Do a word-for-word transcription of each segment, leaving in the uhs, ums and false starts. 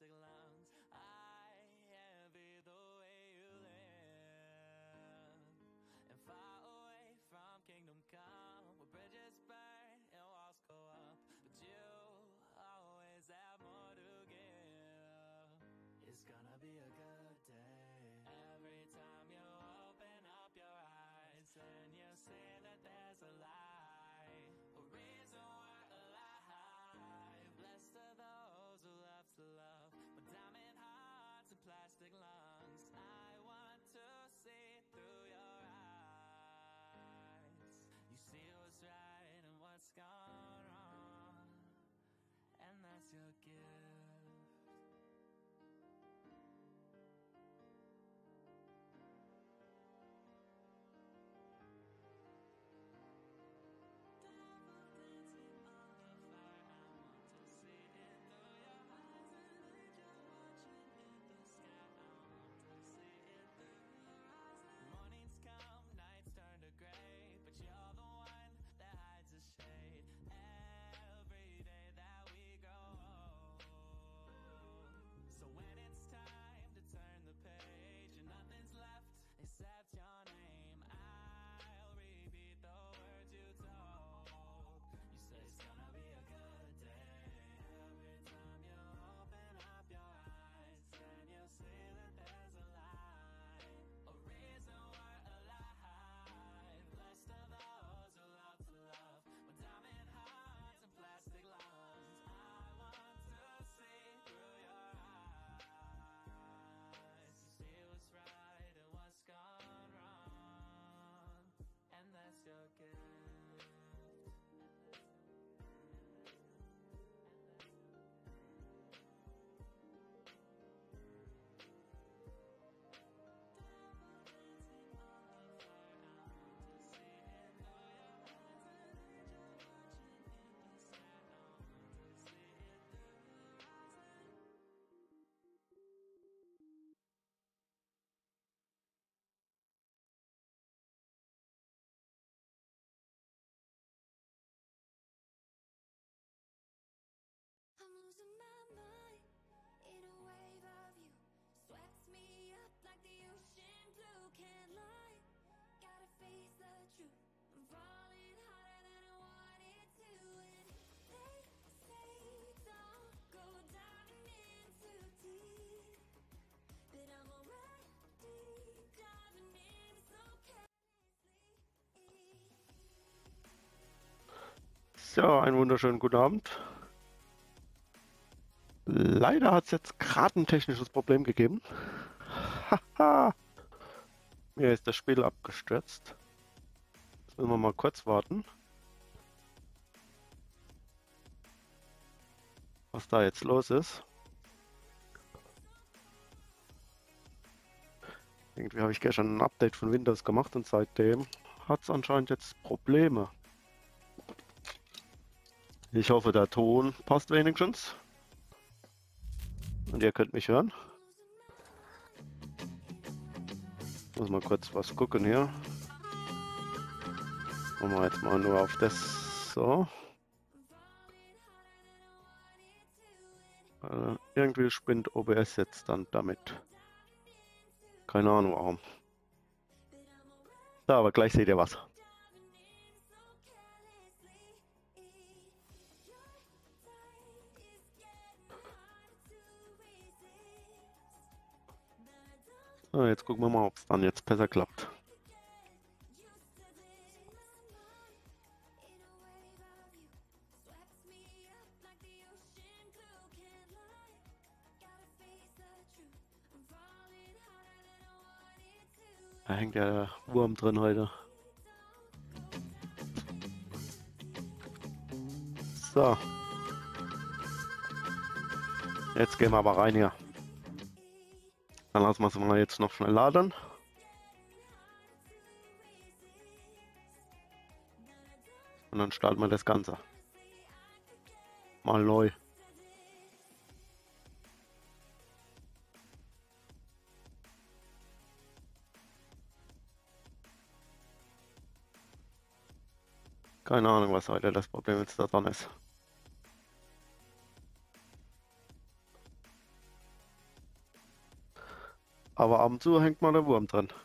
plastic lungs. I envy the way you live. And far away from kingdom come, where bridges burn and walls go up, but you always have more to give. It's gonna be a good day. Every time you open up your eyes and you see that there's a light, a reason we're alive. Blessed are those who love to love, with diamond hearts and plastic lungs. I want to see through your eyes. You see what's right and what's gone wrong, and that's your gift. Except your name, I'll repeat the words you told. You say it's gonna be a good day. Every time you open up your eyes and you see that there's a light, a reason we're alive. Blessed are those who love to love, with diamond hearts and plastic lungs. I want to see through your eyes. You see what's right and what's gone wrong, and that's your gift. I'm losing my mind in a wave of you. Swept me up like the ocean blue. Can't lie, gotta face the truth. I'm falling harder than I wanted to. And they say don't go diving in too deep, but I'm already diving in so carelessly. So, einen wunderschönen guten Abend. Leider hat es jetzt gerade ein technisches Problem gegeben. Haha. Mir ist das Spiel abgestürzt. Jetzt müssen wir mal kurz warten, was da jetzt los ist. Irgendwie habe ich gestern ein Update von Windows gemacht und seitdem hat es anscheinend jetzt Probleme. Ich hoffe, der Ton passt wenigstens. Und ihr könnt mich hören. Ich muss mal kurz was gucken hier. Machen wir jetzt mal nur auf das. So. Äh, irgendwie spinnt O B S jetzt dann damit. Keine Ahnung warum. Da, aber gleich seht ihr was. So, jetzt gucken wir mal, ob es dann jetzt besser klappt. Da hängt ja der Wurm drin heute. So. Jetzt gehen wir aber rein hier. Dann lassen wir es mal jetzt noch schnell laden. Und dann starten wir das Ganze. Mal neu. Keine Ahnung, was heute das Problem jetzt daran ist. Aber ab und zu hängt mal der Wurm drin.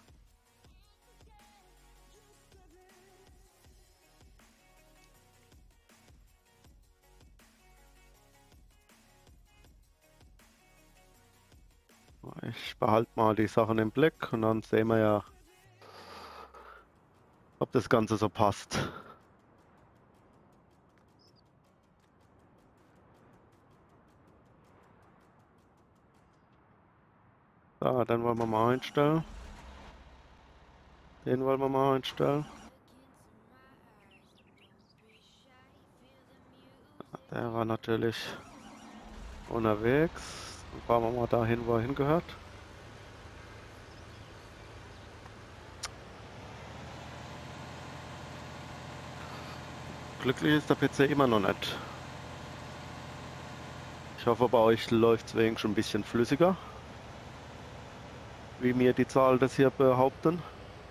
Ich behalte mal die Sachen im Blick und dann sehen wir ja, ob das Ganze so passt. So, dann wollen wir mal einstellen. Den wollen wir mal einstellen. Der war natürlich unterwegs. Dann fahren wir mal dahin, wo er hingehört. Glücklich ist der P C immer noch nicht. Ich hoffe, bei euch läuft es wenigstens schon ein bisschen flüssiger, wie mir die Zahlen das hier behaupten.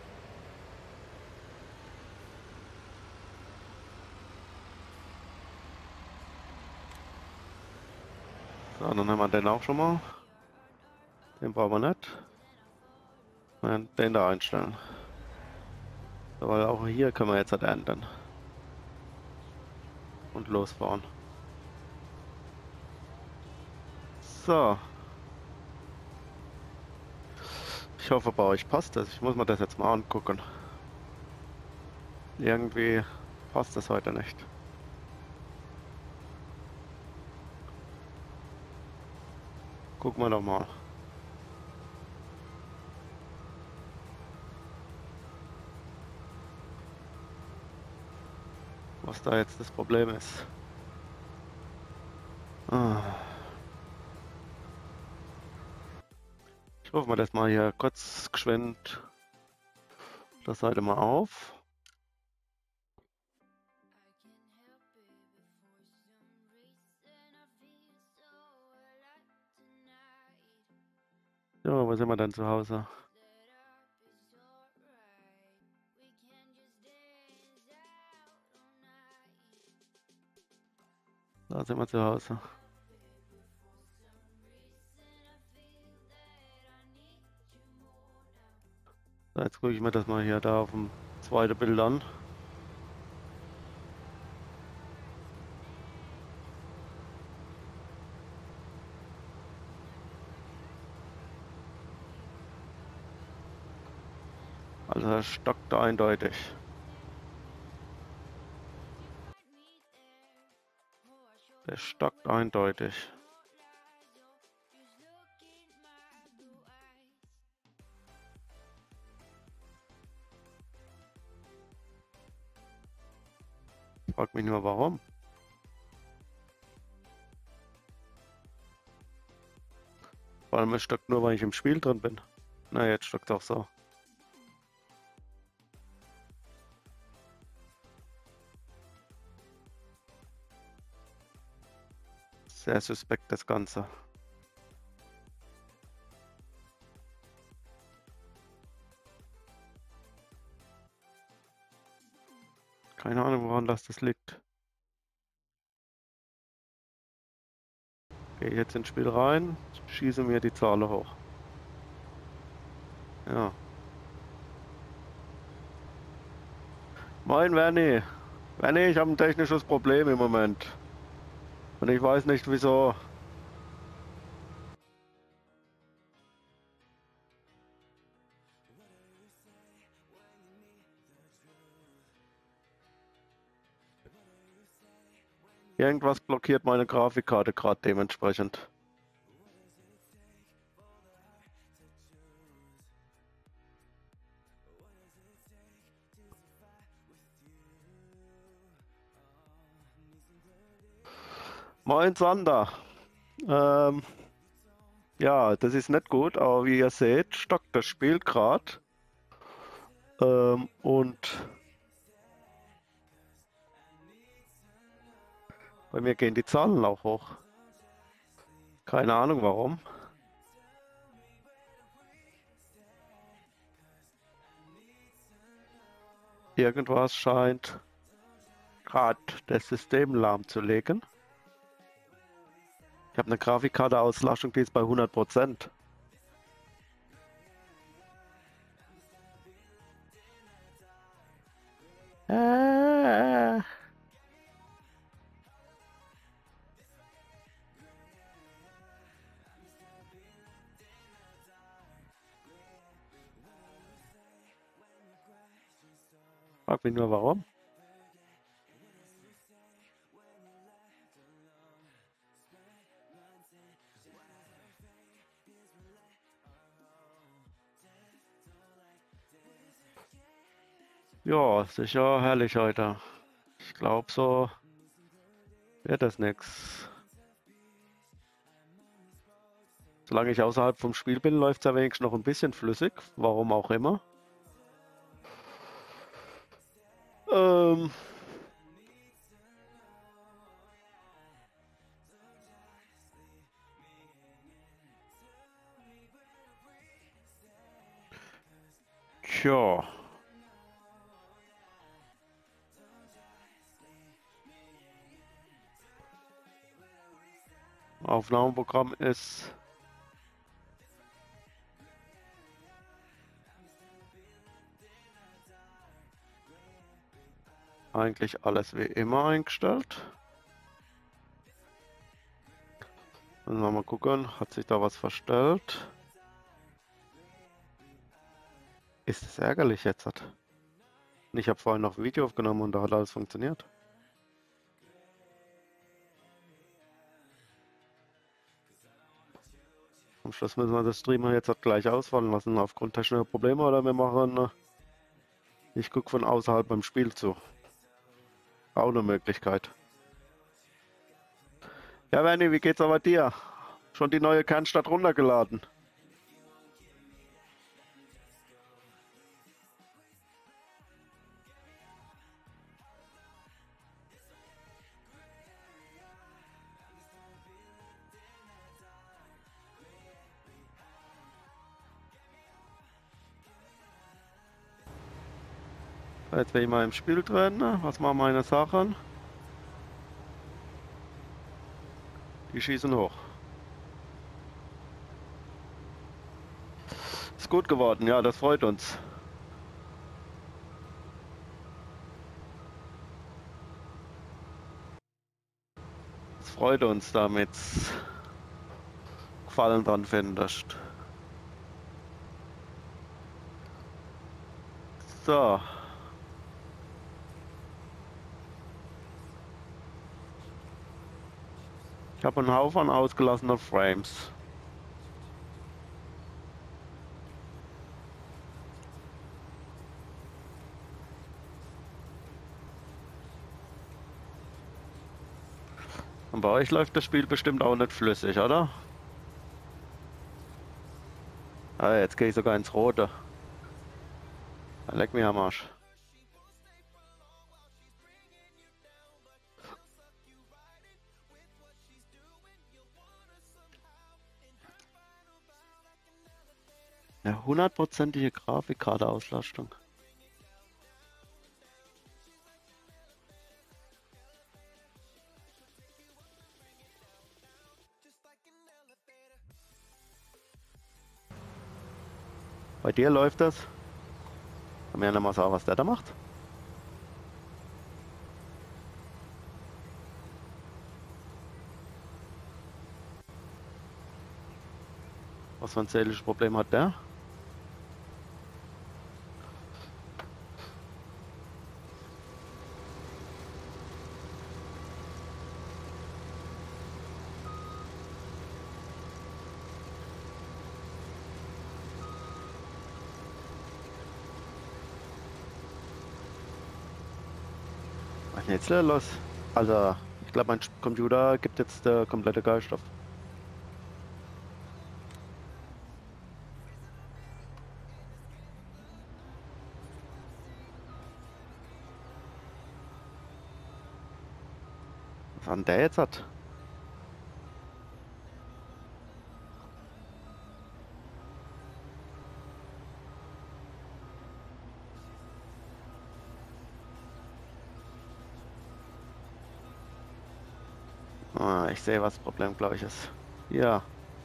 So, dann haben wir den auch schon mal. Den brauchen wir nicht. Nein, den da einstellen. Aber auch hier können wir jetzt halt ändern. Und losfahren. So. Ich hoffe, bei euch passt das. Ich muss mir das jetzt mal angucken. Irgendwie passt das heute nicht. Gucken wir doch mal. Was da jetzt das Problem ist. Ah. Ich rufe mal das mal hier kurz geschwind das Seite mal auf. So, wo sind wir denn zu Hause? Da sind wir zu Hause. So, jetzt gucke ich mir das mal hier da auf dem zweiten Bild an. Also er stockt eindeutig. Der stockt eindeutig. Ich frag mich nur warum. Vor allem es stockt nur, weil ich im Spiel drin bin. Na, jetzt stockt auch so. Sehr suspekt das Ganze. Keine Ahnung, woran das, das liegt. Gehe jetzt ins Spiel rein, schieße mir die Zahl hoch. Ja. Moin Werni. Werni, ich habe ein technisches Problem im Moment. Und ich weiß nicht wieso. Irgendwas blockiert meine Grafikkarte gerade dementsprechend. Moin Sander. Ähm, ja, das ist nicht gut, aber wie ihr seht, stockt das Spiel gerade. Ähm, und bei mir gehen die Zahlen auch hoch. Keine Ahnung warum. Irgendwas scheint gerade das System lahmzulegen. Ich habe eine Grafikkarte-Auslastung, die ist bei hundert Prozent. Frag mich nur warum. Ja, sicher herrlich heute. Ich glaube, so wird das nix. Solange ich außerhalb vom Spiel bin, läuft es ja wenigstens noch ein bisschen flüssig. Warum auch immer. Ähm. Tja. Aufnahmeprogramm ist eigentlich alles wie immer eingestellt. Dann mal gucken, hat sich da was verstellt? Ist es ärgerlich jetzt? Ich habe vorhin noch ein Video aufgenommen und da hat alles funktioniert. Am Schluss müssen wir das Streamer jetzt halt gleich ausfallen lassen aufgrund technischer Probleme oder wir machen, ich gucke von außerhalb beim Spiel zu. Auch eine Möglichkeit. Ja, Werni, wie geht's aber dir? Schon die neue Kernstadt runtergeladen? Jetzt bin ich mal im Spiel drin. Was machen meine Sachen? Die schießen hoch. Ist gut geworden, ja, das freut uns. Es freut uns, damit Gefallen dran findest. So. Ich habe einen Haufen ausgelassener Frames. Und bei euch läuft das Spiel bestimmt auch nicht flüssig, oder? Ah, jetzt gehe ich sogar ins Rote. Leck mich am Arsch. Ja, hundertprozentige Grafikkarte-Auslastung. Bei dir läuft das? Kann mir ja noch mal sagen, was der da macht? Was für ein seelisches Problem hat der? Was ist denn jetzt los? Also, ich glaube, mein Computer gibt jetzt der komplette Geist auf. Was hat denn der jetzt hat? Ah, ich sehe, was das Problem, glaube ich, ist. Ja.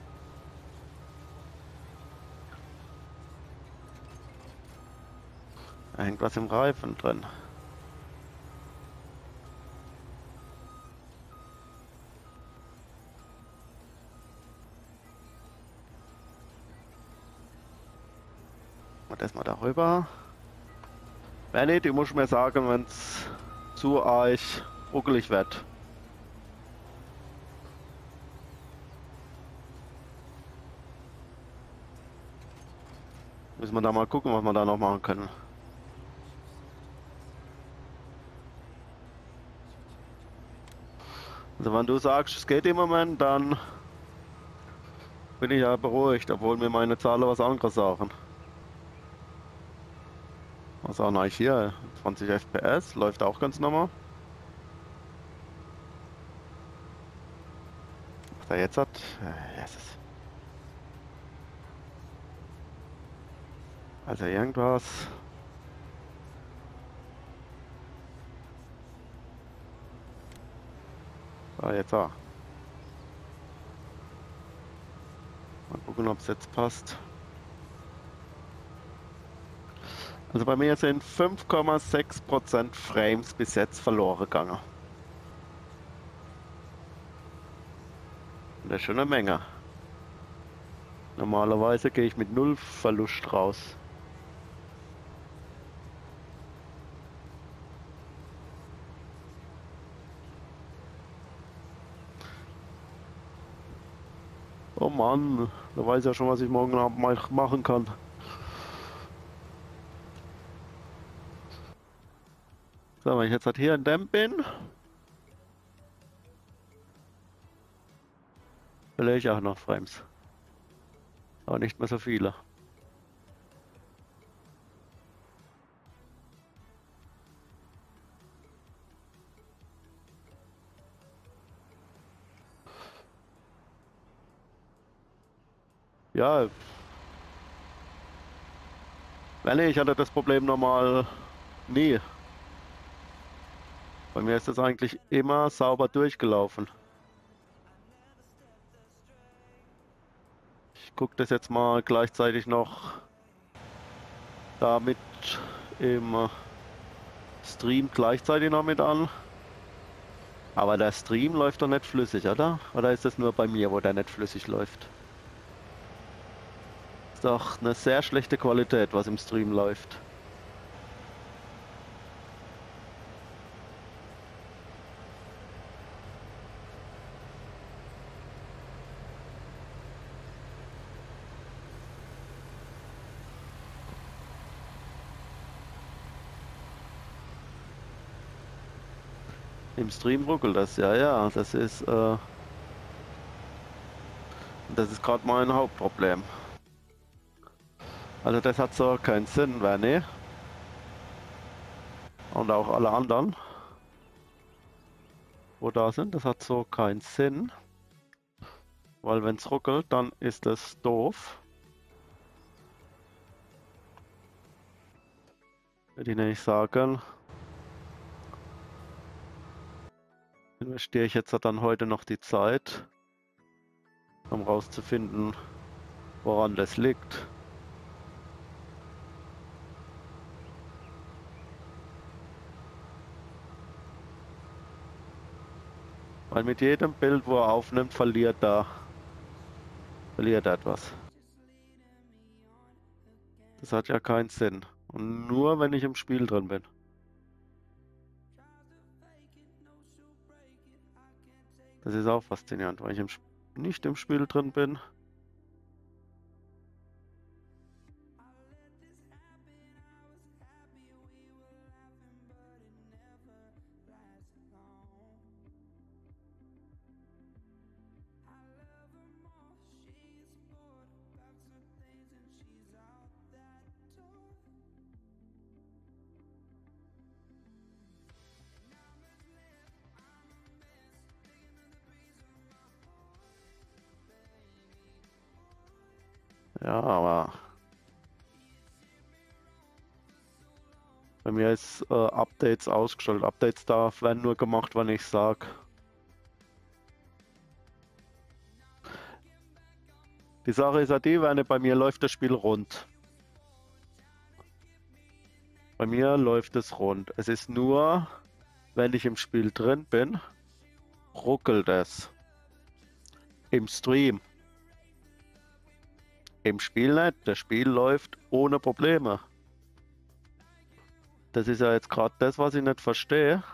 Da hängt was im Reifen drin. Und erstmal darüber. Wenn nicht, du musst mir sagen, wenn es zu arg ruckelig wird. Müssen wir da mal gucken, was wir da noch machen können. Also wenn du sagst, es geht im Moment, dann bin ich ja beruhigt, obwohl mir meine Zahlen was anderes sagen. Was sagen eigentlich hier? zwanzig F P S, läuft auch ganz normal. Was er jetzt hat? Äh, Jesus. Also irgendwas. Ah, jetzt auch. Mal gucken, ob es jetzt passt. Also bei mir sind fünf Komma sechs Prozent Frames bis jetzt verloren gegangen. Das ist schon eine Menge. Normalerweise gehe ich mit null Verlust raus. Oh Mann, da weiß ich ja schon, was ich morgen Abend mal machen kann. So, wenn ich jetzt halt hier in dem bin, verliere ich auch noch Frames. Aber nicht mehr so viele. Ja, wenn ich hatte das Problem normal nie. Bei mir ist das eigentlich immer sauber durchgelaufen. Ich gucke das jetzt mal gleichzeitig noch damit im Stream gleichzeitig noch mit an. Aber der Stream läuft doch nicht flüssig, oder? Oder ist das nur bei mir, wo der nicht flüssig läuft? Ist doch eine sehr schlechte Qualität, was im Stream läuft. Im Stream ruckelt das, ja, ja, das ist, äh, das ist gerade mein Hauptproblem. Also das hat so keinen Sinn, Werner. Und auch alle anderen, wo da sind, das hat so keinen Sinn. Weil wenn es ruckelt, dann ist das doof. Würde ich nämlich sagen, investiere ich jetzt dann heute noch die Zeit, um rauszufinden, woran das liegt. Weil mit jedem Bild, wo er aufnimmt, verliert er, verliert er etwas. Das hat ja keinen Sinn. Und nur wenn ich im Spiel drin bin. Das ist auch faszinierend, weil ich im, nicht im Spiel drin bin. Ja, aber bei mir ist äh, Updates ausgestellt. Updates darf werden nur gemacht, wenn ich sage. Die Sache ist ja die, wenn bei mir läuft das Spiel rund. Bei mir läuft es rund. Es ist nur, wenn ich im Spiel drin bin, ruckelt es. Im Stream. Im Spiel nicht. Das Spiel läuft ohne Probleme. Das ist ja jetzt gerade das, was ich nicht verstehe.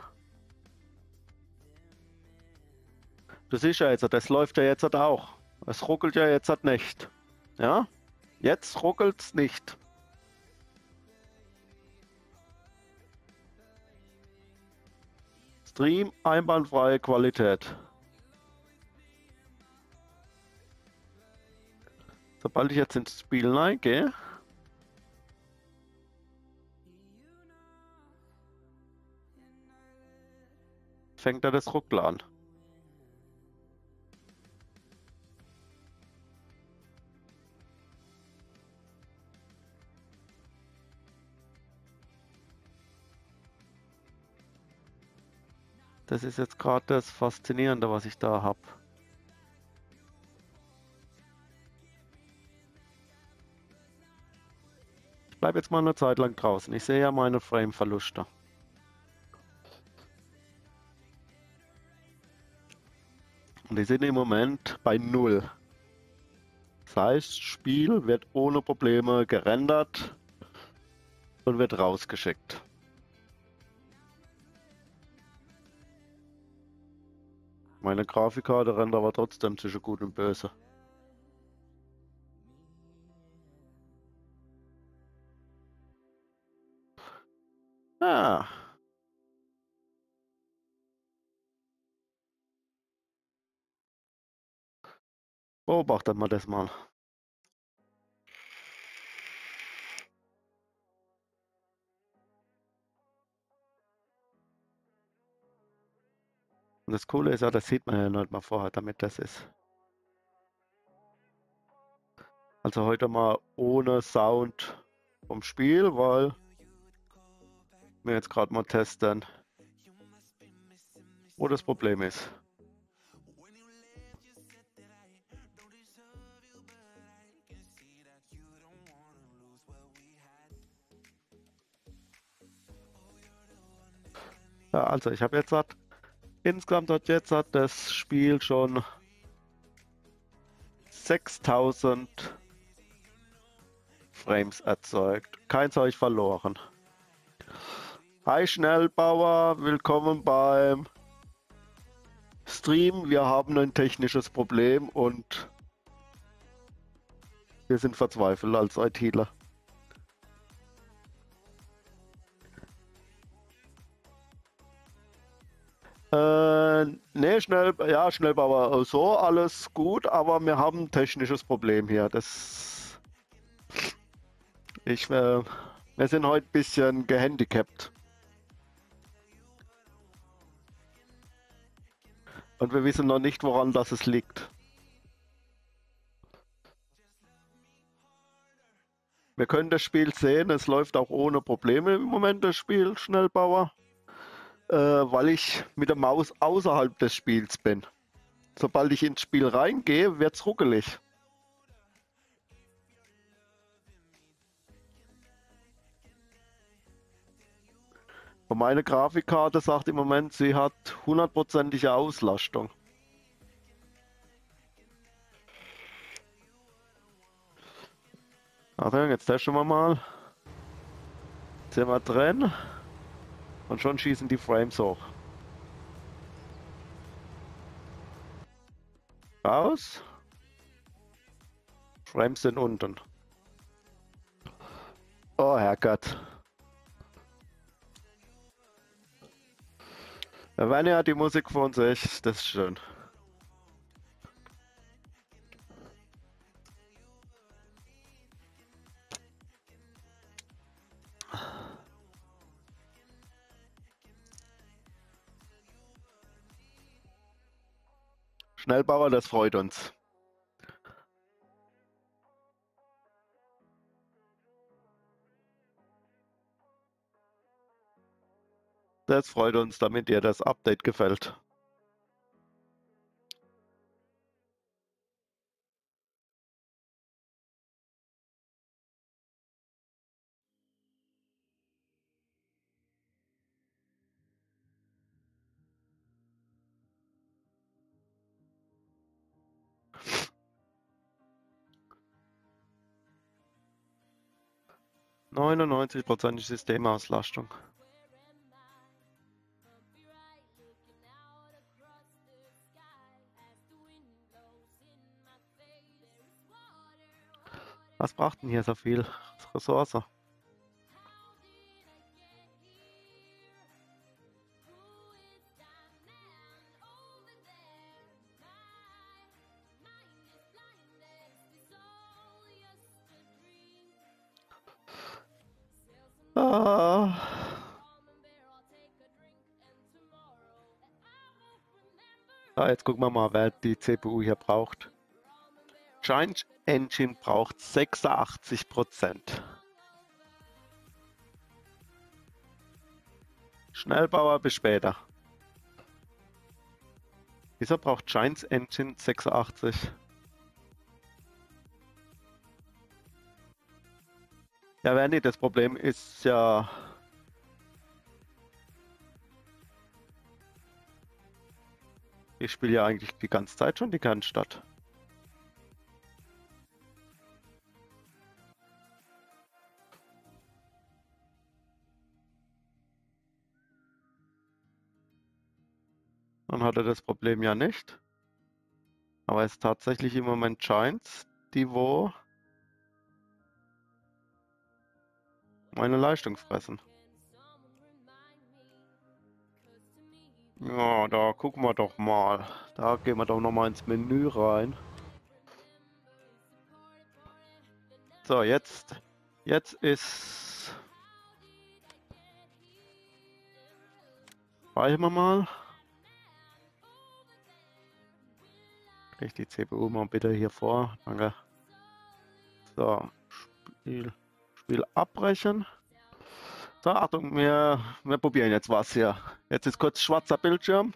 Du siehst ja jetzt, das läuft ja jetzt halt auch. Es ruckelt ja jetzt halt nicht. Ja? Jetzt ruckelt's nicht. Stream, einwandfreie Qualität. Sobald ich jetzt ins Spiel reingehe, fängt er das Ruckeln an. Das ist jetzt gerade das Faszinierende, was ich da habe. Ich bleibe jetzt mal eine Zeit lang draußen. Ich sehe ja meine Frame-Verluste. Und die sind im Moment bei null. Das heißt, das Spiel wird ohne Probleme gerendert und wird rausgeschickt. Meine Grafikkarte rennt aber trotzdem zwischen Gut und Böse. Ah. Beobachtet mal das mal. Und das Coole ist ja, das sieht man ja nicht mal vorher, damit das ist. Also heute mal ohne Sound vom Spiel, weil wir jetzt gerade mal testen, wo das Problem ist. Ja, also ich habe jetzt hat, insgesamt hat jetzt hat das Spiel schon sechstausend Frames erzeugt. Keins habe ich verloren. Hi Schnellbauer, willkommen beim Stream. Wir haben ein technisches Problem und wir sind verzweifelt als ITler. Äh, nee, schnell, ja, Schnellbauer, so alles gut, aber wir haben ein technisches Problem hier. Das, ich, äh, wir sind heute ein bisschen gehandicapt. Und wir wissen noch nicht, woran das es liegt. Wir können das Spiel sehen, es läuft auch ohne Probleme im Moment, das Spiel Schnellbauer, äh, weil ich mit der Maus außerhalb des Spiels bin. Sobald ich ins Spiel reingehe, wird es ruckelig. Und meine Grafikkarte sagt im Moment, sie hat hundertprozentige Auslastung. Also jetzt testen wir mal. Jetzt sind wir drin. Und schon schießen die Frames hoch. Raus. Frames sind unten. Oh Herrgott. Wenn ja die Musik von sich, das ist schön. Schnellbauer, das freut uns. Das freut uns, damit dir das Update gefällt. neunundneunzig Prozent Systemauslastung. Was braucht denn hier so viel Ressource? Ah. Ja, jetzt gucken wir mal, wer die C P U hier braucht. Giant Engine braucht sechsundachtzig Prozent. Schnellbauer bis später. Wieso braucht Giant Engine sechsundachtzig? Ja, Werni, das Problem ist ja... Ich spiele ja eigentlich die ganze Zeit schon die Kernstadt. Dann hat er das Problem ja nicht. Aber es ist tatsächlich im Moment Giants, die wo meine Leistung fressen. Ja, da gucken wir doch mal. Da gehen wir doch noch mal ins Menü rein. So, jetzt, jetzt ist... Speichern wir mal. Kriege ich die C P U mal bitte hier vor. Danke. So, Spiel, Spiel abbrechen. So, Achtung, wir, wir probieren jetzt was hier. Jetzt ist kurz schwarzer Bildschirm.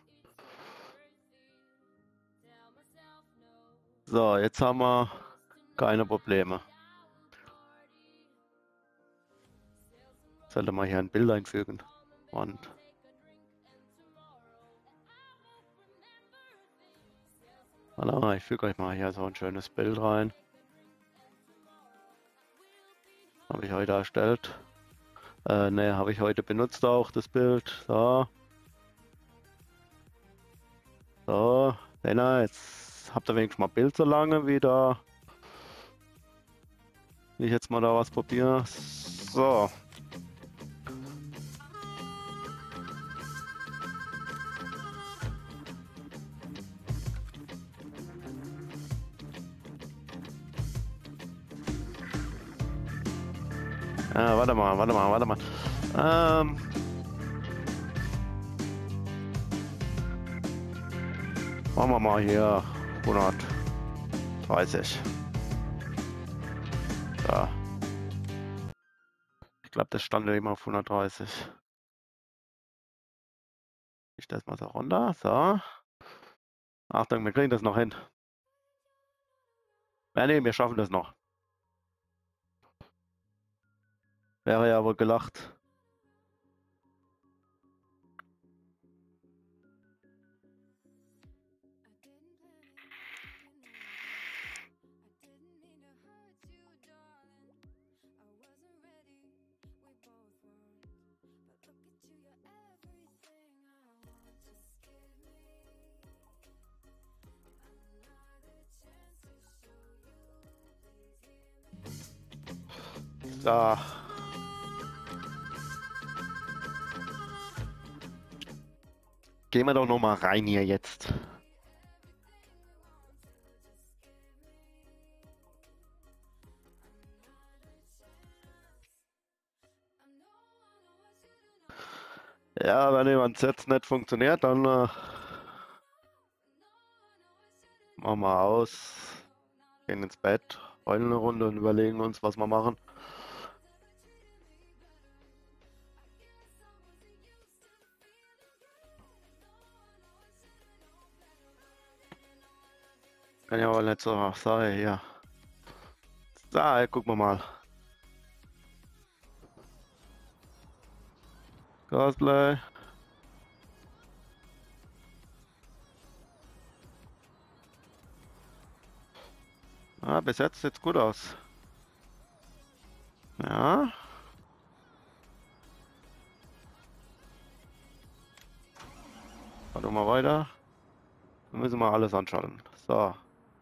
So, jetzt haben wir keine Probleme. Sollte mal hier ein Bild einfügen. Und voilà, ich füge euch mal hier so ein schönes Bild rein. Habe ich heute erstellt. Äh, ne, habe ich heute benutzt auch das Bild. So. So, Lena, jetzt habt ihr wenigstens mal Bild so lange wieder. Ich jetzt mal da was probiere. So. Ah, warte mal, warte mal, warte mal. Ähm. Machen wir mal hier hundertdreißig. Ja. Ich glaube, das stand ja immer auf hundertdreißig. Ich das mal so runter. So. Achtung, wir kriegen das noch hin. Ja, nee, wir schaffen das noch. Wäre ja wohl gelacht. Da. Gehen wir doch noch mal rein hier jetzt. Ja, wenn jemand jetzt nicht funktioniert, dann äh, machen wir aus, gehen ins Bett, heulen eine Runde und überlegen uns, was wir machen. Kann ja wohl nicht so sein hier. Da, gucken wir mal. Cosplay. Ah, bis jetzt sieht's gut aus. Ja. Warte mal weiter. Dann müssen wir alles anschalten. So.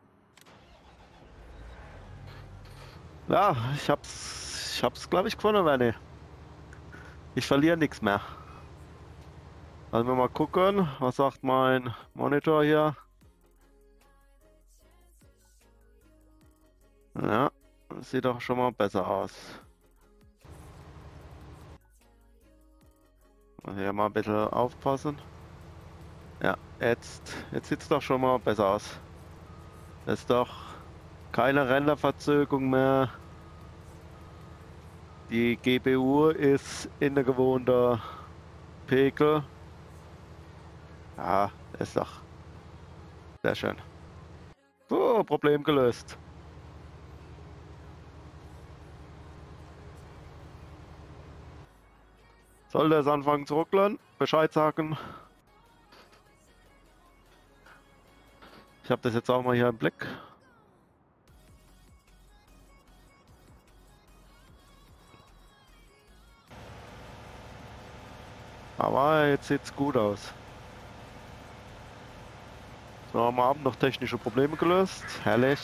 Ja, ich hab's, ich hab's, glaube ich, gewonnen, Werni. Ich verliere nichts mehr. Also wir mal gucken, was sagt mein Monitor hier? Ja, sieht doch schon mal besser aus. Hier mal ein bisschen aufpassen. Ja, jetzt, jetzt sieht es doch schon mal besser aus. Ist doch keine Renderverzögerung mehr. Die G P U ist in der gewohnten Pegel. Ja, ist doch sehr schön. So, Problem gelöst. Sollte es anfangen zu ruckeln, Bescheid sagen. Ich habe das jetzt auch mal hier im Blick. Aber jetzt sieht es gut aus. So, am Abend noch technische Probleme gelöst. Herrlich.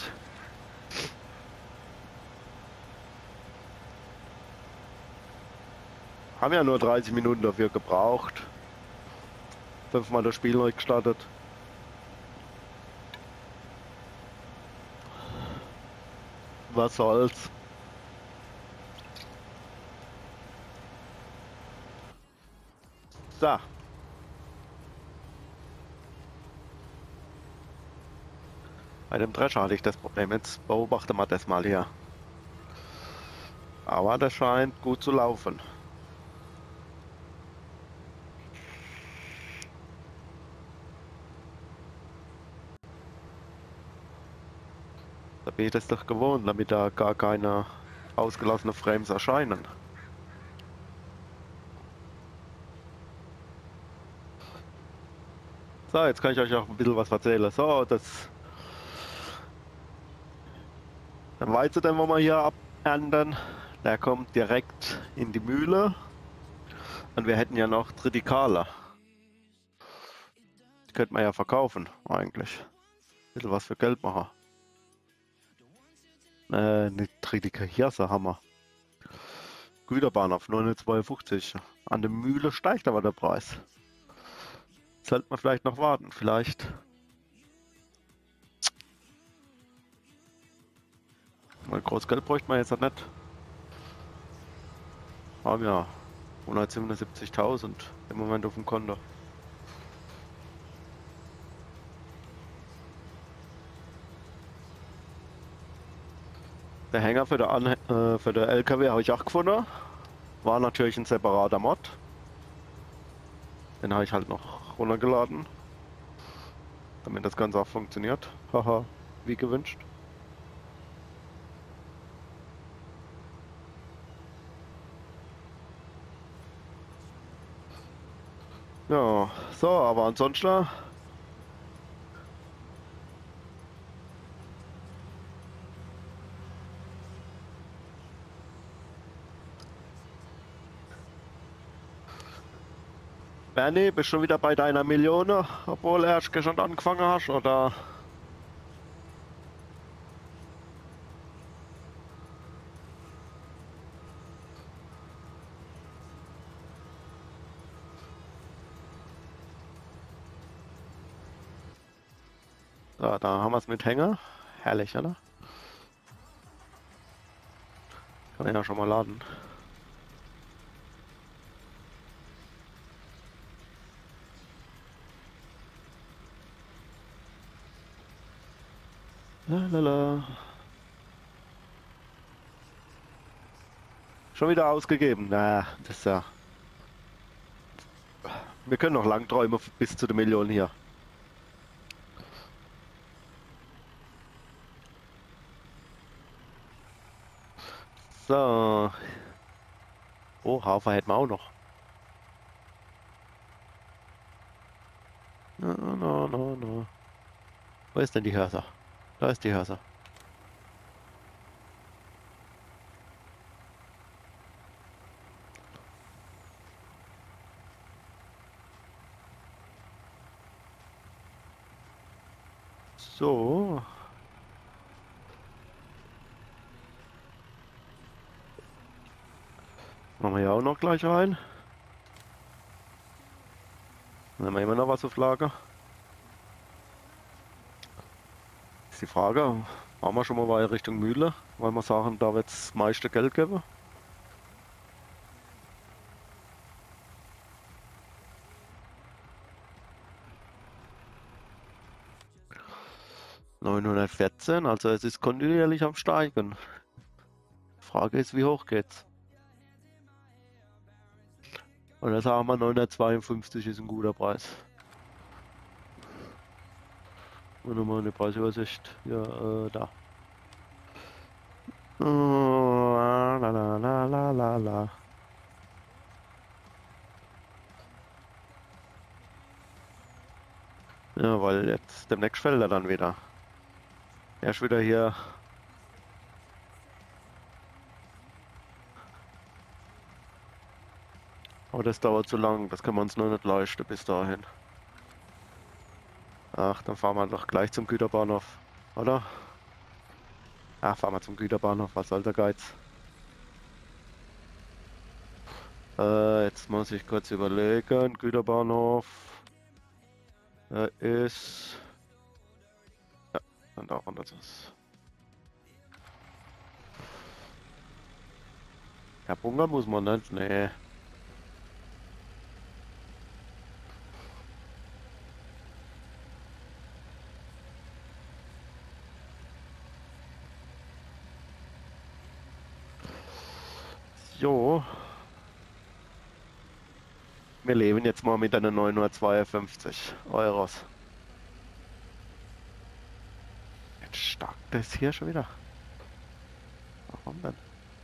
Haben ja nur dreißig Minuten dafür gebraucht. Fünfmal das Spiel neu gestartet. Was soll's. So. Bei dem Drescher hatte ich das Problem. Jetzt beobachten wir das mal hier. Aber das scheint gut zu laufen. Da bin ich das doch gewohnt, damit da gar keine ausgelassenen Frames erscheinen. So, jetzt kann ich euch auch ein bisschen was erzählen. So, das... Der Weizen, den wir hier abernten, der kommt direkt in die Mühle. Und wir hätten ja noch Tritikale. Die könnte man ja verkaufen, eigentlich. Ein bisschen was für Geld machen. Äh, nicht Tritikale, hier haben wir. Güterbahnhof neunhundertzweiundfünfzig. An der Mühle steigt aber der Preis. Sollte man vielleicht noch warten, vielleicht. Weil groß Geld bräuchte man jetzt halt nicht. Haben ja hundertsiebenundsiebzigtausend im Moment auf dem Konto. Der Hänger für den, Anhä äh, für den L K W habe ich auch gefunden. War natürlich ein separater Mod. Den habe ich halt noch runtergeladen. Damit das Ganze auch funktioniert. Haha, wie gewünscht. Ja, so, aber ansonsten... Bernie, bist du schon wieder bei deiner Million, obwohl er erst gestern angefangen hast, oder? So, da haben wir es mit Hänger. Herrlich, oder? Kann ich ja schon mal laden. Lalala. Schon wieder ausgegeben. Na, das ist ja... Wir können noch lang träumen bis zu der Million hier. So. Oh, Hafer hätten wir auch noch. No, no, no, no. Wo ist denn die Hörser? Da ist die Hörser. So. Machen wir ja auch noch gleich rein. Dann haben wir immer noch was auf Lager. Ist die Frage, machen wir schon mal weiter Richtung Mühle, weil wir sagen, da wird es meiste Geld geben. neunhundertvierzehn, also es ist kontinuierlich am Steigen. Frage ist, wie hoch geht's? Und dann sagen wir neunhundertzweiundfünfzig ist ein guter Preis. Und nochmal eine Preisübersicht. Ja, äh, da. Oh, la la la la la la. Ja, weil jetzt demnächst fällt er dann wieder. Er ist wieder hier. Aber das dauert zu lang, das können wir uns nur nicht leisten bis dahin. Ach, dann fahren wir doch gleich zum Güterbahnhof, oder? Ach, fahren wir zum Güterbahnhof, was soll der Geiz? Äh, jetzt muss ich kurz überlegen, Güterbahnhof äh, ist... Ja, dann da runter das. Ja, Bunker muss man nicht, nee. Jo. Wir leben jetzt mal mit einer neunhundertzweiundfünfzig Euros. Jetzt stark das hier schon wieder. Warum denn?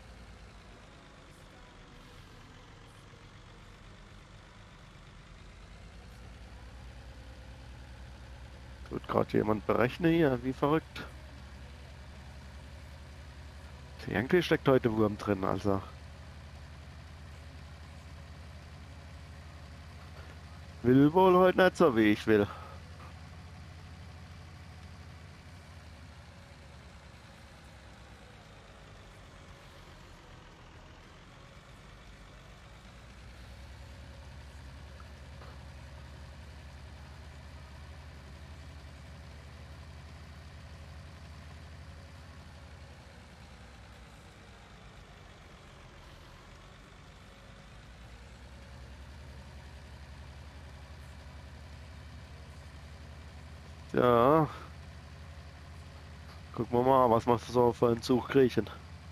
Tut gerade jemand berechnen hier, wie verrückt. Irgendwie steckt heute Wurm drin, also. Will wohl heute nicht so, wie ich will. Ja. Gucken wir mal, was wir so für einen Zug kriegen.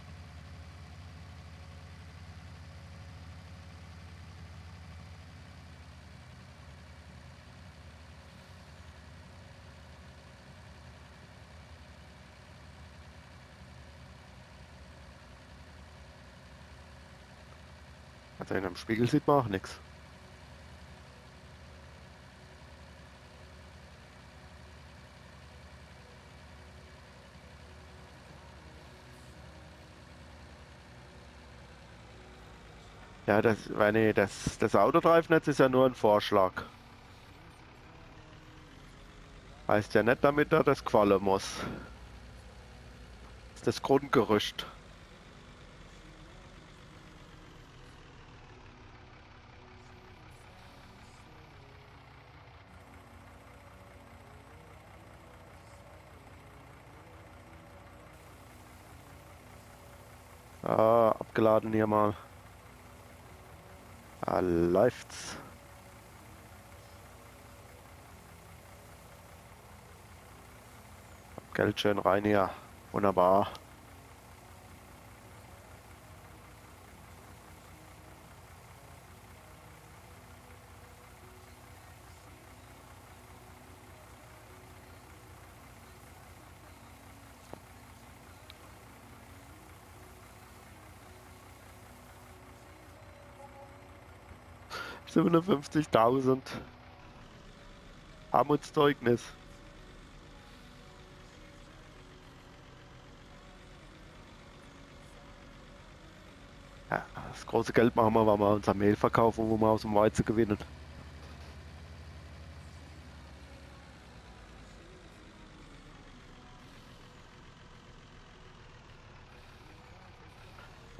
Also in einem Spiegel sieht man auch nichts. Ja, das, nee, das, das Autodrive-Netz ist ja nur ein Vorschlag. Heißt ja nicht, damit er das quallen muss. Das ist das Grundgerüst. Ah, abgeladen hier mal. Ah, läuft's. Geld schön rein hier. Wunderbar. siebenundfünfzigtausend. Armutszeugnis. Ja, das große Geld machen wir, weil wir unser Mehl verkaufen, wo wir aus dem Weizen gewinnen.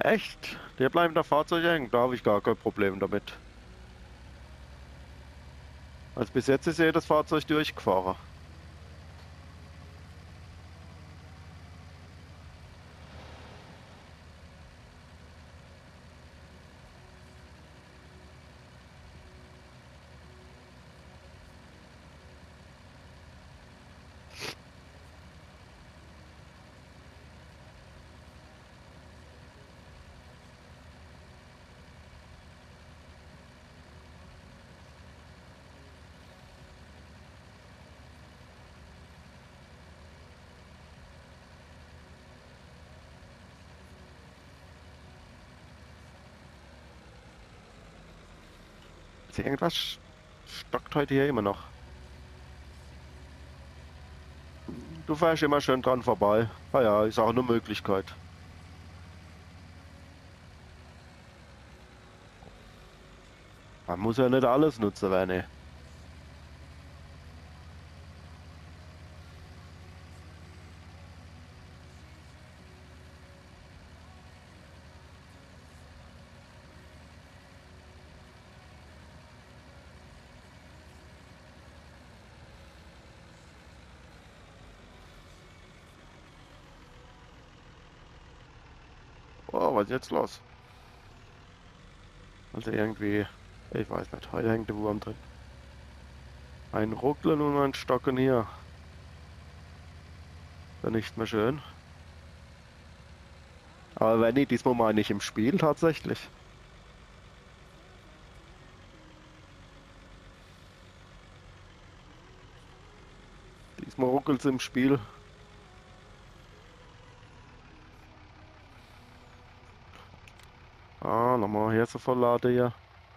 Echt? Der bleibt der Fahrzeug hängen, da habe ich gar kein Problem damit. Also bis jetzt ist jedes Fahrzeug durchgefahren. Also irgendwas stockt heute hier immer noch. Du fährst immer schön dran vorbei. Ah ja, ist auch eine Möglichkeit. Man muss ja nicht alles nutzen, Werner. Oh, was ist jetzt los? Also irgendwie, ich weiß nicht, heute hängt der Wurm drin. Ein Rucklen und ein Stocken hier. Wäre nicht mehr schön. Aber wenn ich diesmal mal nicht im Spiel tatsächlich. Diesmal ruckelt's im Spiel. Ah, nochmal hier so volllade hier.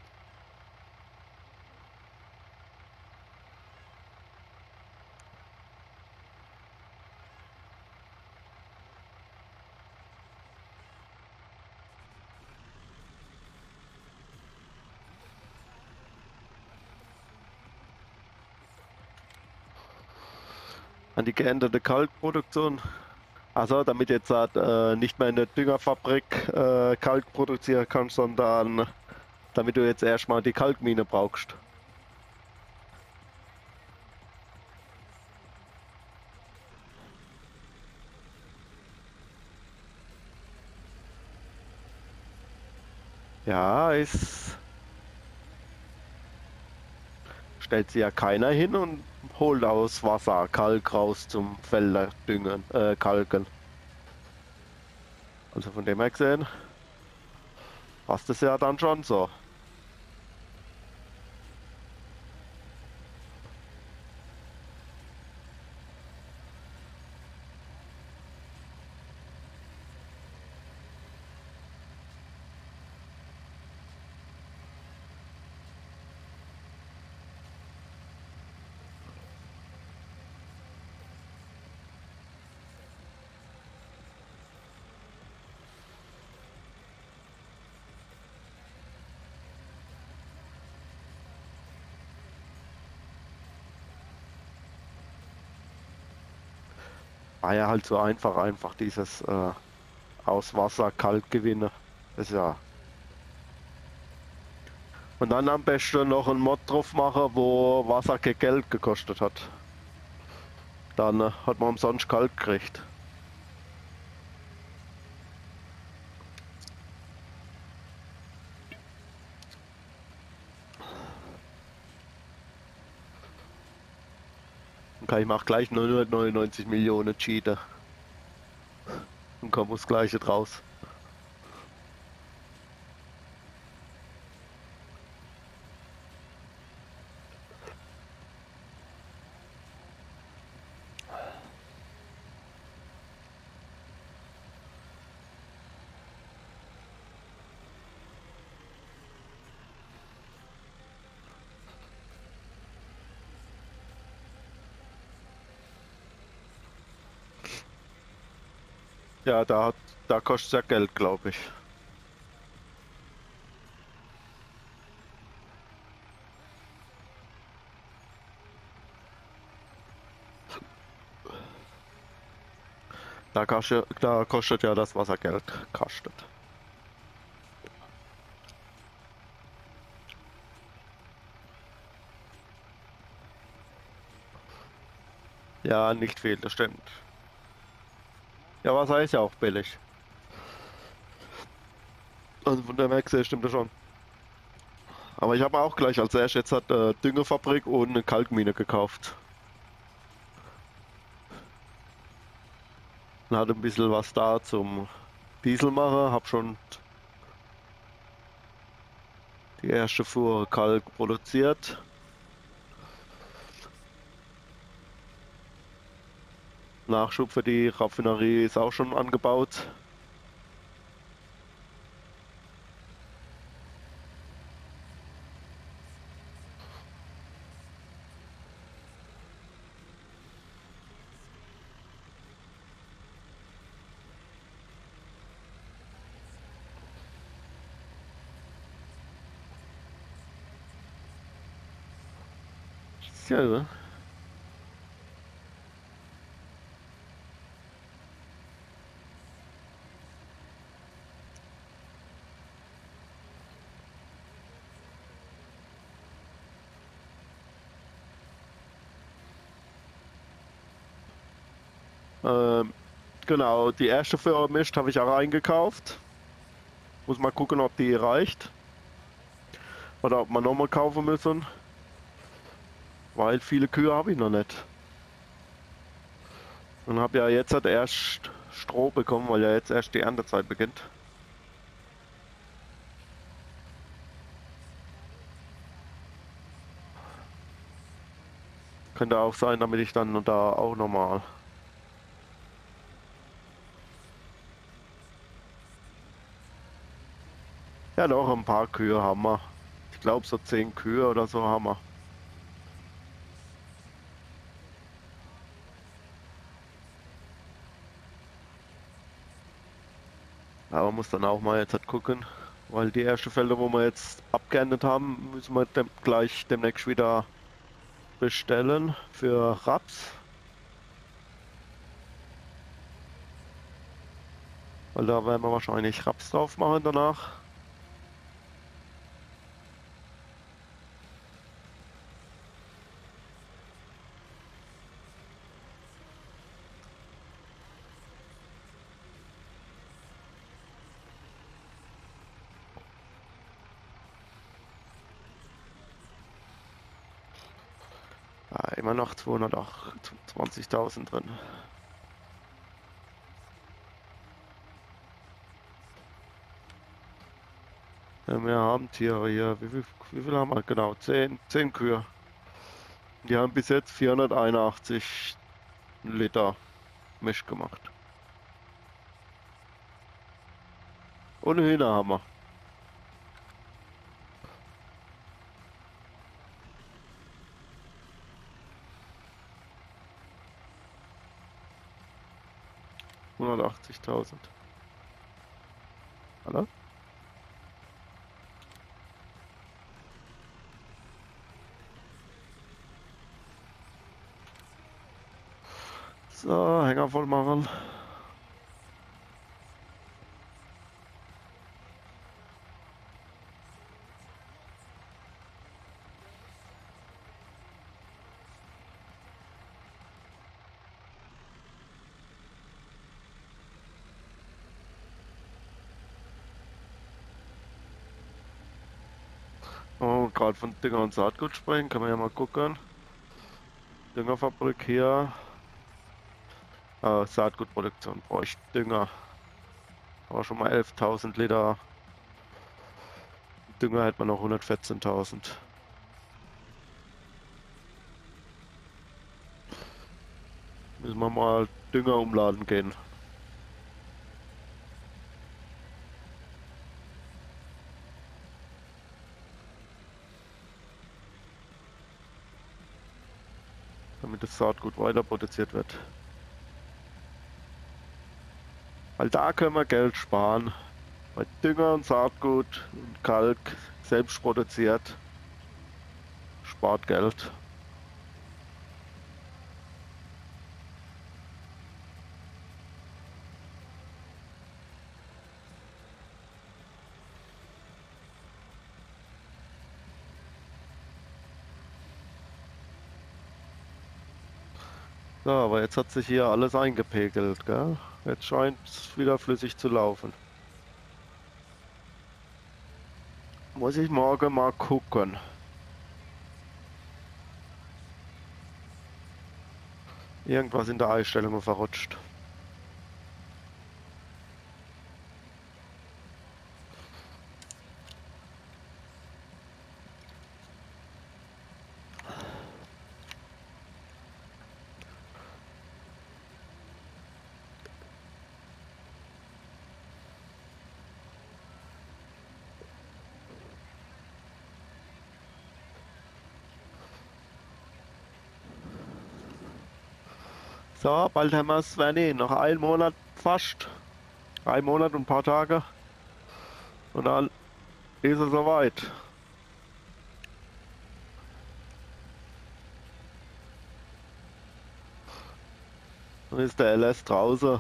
An die geänderte Kalkproduktion. Also damit jetzt halt, äh, nicht mehr in der Düngerfabrik äh, Kalk produzieren kannst, sondern damit du jetzt erstmal die Kalkmine brauchst. Ja, ist. Stellt sich ja keiner hin und holt aus Wasser Kalk raus zum Felder düngen, äh, kalken. Also von dem her gesehen, passt es ja dann schon so. War ja halt so einfach, einfach dieses äh, aus Wasser kalt gewinnen. Ist ja. Und dann am besten noch einen Mod drauf machen, wo Wasser kein Geld gekostet hat. Dann äh, hat man umsonst kalt gekriegt. Okay, ich mach gleich neunhundertneunundneunzig Millionen Cheater. Und komm aufs Gleiche draus. Ja, da, hat- da kostet ja Geld, glaube ich. Da kostet, da kostet ja das, was er Geld kostet. Ja, nicht viel, das stimmt. Ja, Wasser ist ja auch billig. Also von der Werkseite stimmt das schon. Aber ich habe auch gleich als erstes jetzt hat äh, Düngefabrik und eine Kalkmine gekauft. Und hatte ein bisschen was da zum Diesel machen. Hab schon die erste Fuhre Kalk produziert. Nachschub für die Raffinerie ist auch schon angebaut. Ja, ähm, genau, die erste Fuhre Mist habe ich auch eingekauft. Muss mal gucken, ob die reicht. Oder ob wir nochmal kaufen müssen. Weil viele Kühe habe ich noch nicht. Und habe ja jetzt halt erst Stroh bekommen, weil ja jetzt erst die Erntezeit beginnt. Könnte auch sein, damit ich dann da auch nochmal. Ja, doch, ein paar Kühe haben wir. Ich glaube, so zehn Kühe oder so haben wir. Aber man muss dann auch mal jetzt halt gucken, weil die ersten Felder, wo wir jetzt abgeerntet haben, müssen wir dem gleich demnächst wieder bestellen für Raps. Weil da werden wir wahrscheinlich Raps drauf machen danach. Ja, immer noch zweihundertzwanzigtausend drin. Ja, wir haben Tiere hier. Wie viel, wie viel haben wir? Genau, zehn, zehn Kühe. Die haben bis jetzt vierhunderteinundachtzig Liter Milch gemacht. Und Hühner haben wir. hundertachtzigtausend. Hallo? So, Hänger voll machen. Oh, gerade von Dünger und Saatgut sprechen, kann man ja mal gucken. Düngerfabrik hier. Äh, Saatgutproduktion brauche ich Dünger. Aber schon mal elftausend Liter. Dünger hätte man noch hundertvierzehntausend. Müssen wir mal Dünger umladen gehen. Damit das Saatgut weiter produziert wird. Weil da können wir Geld sparen. Bei Dünger und Saatgut und Kalk selbst produziert. Spart Geld. So, aber jetzt hat sich hier alles eingepegelt, gell? Jetzt scheint es wieder flüssig zu laufen. Muss ich morgen mal gucken. Irgendwas in der Einstellung verrutscht. So, bald haben wir es, Svenny. Noch ein Monat fast. Ein Monat und ein paar Tage. Und dann ist es soweit. Dann ist der L S draußen.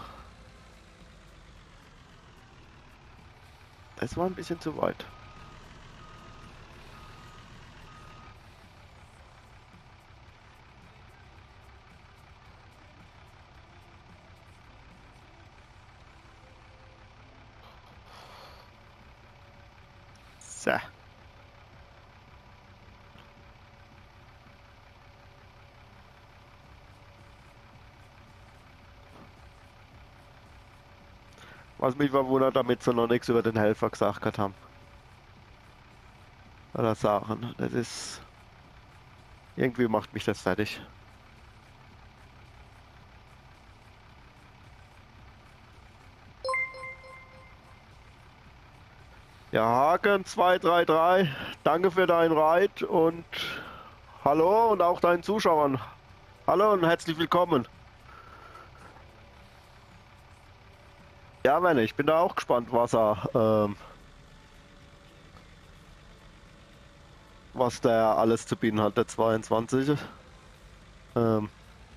Das war ein bisschen zu weit. So. Was mich verwundert, damit sie noch nichts über den Helfer gesagt haben. Oder sagen. Das ist... Irgendwie macht mich das fertig. Ja, Haken zwei drei drei, danke für dein Ride und hallo und auch deinen Zuschauern. Hallo und herzlich willkommen. Ja, meine, ich bin da auch gespannt, was er, ähm, was der alles zu bieten hat, der zweiundzwanzig. Ähm,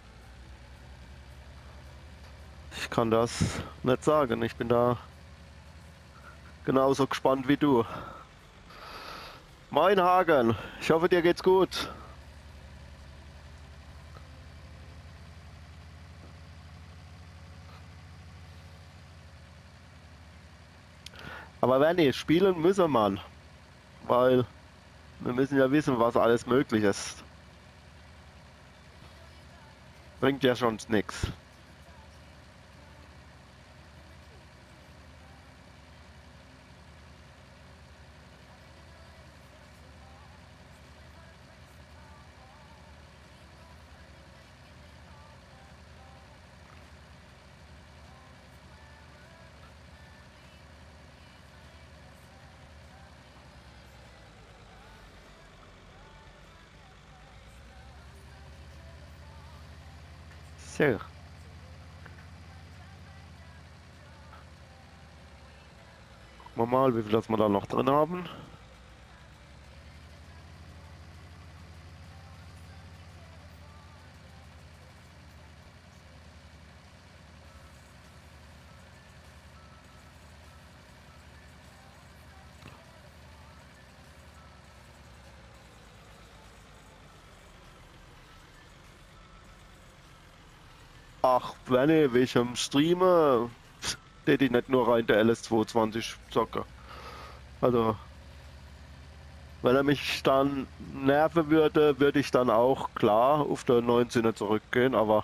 ich kann das nicht sagen, ich bin da genauso gespannt wie du. Moin Hagen, ich hoffe dir geht's gut. Aber wenn nicht, spielen müssen man, weil wir müssen ja wissen, was alles möglich ist. Bringt ja schon nichts. So. Gucken wir mal, wie viel das wir da noch drin haben. Ach, wenn ich, wie ich am Streamen, hätte ich nicht nur rein der L S zweiundzwanzig zocken. Also, wenn er mich dann nerven würde, würde ich dann auch klar auf der neunzehner zurückgehen, aber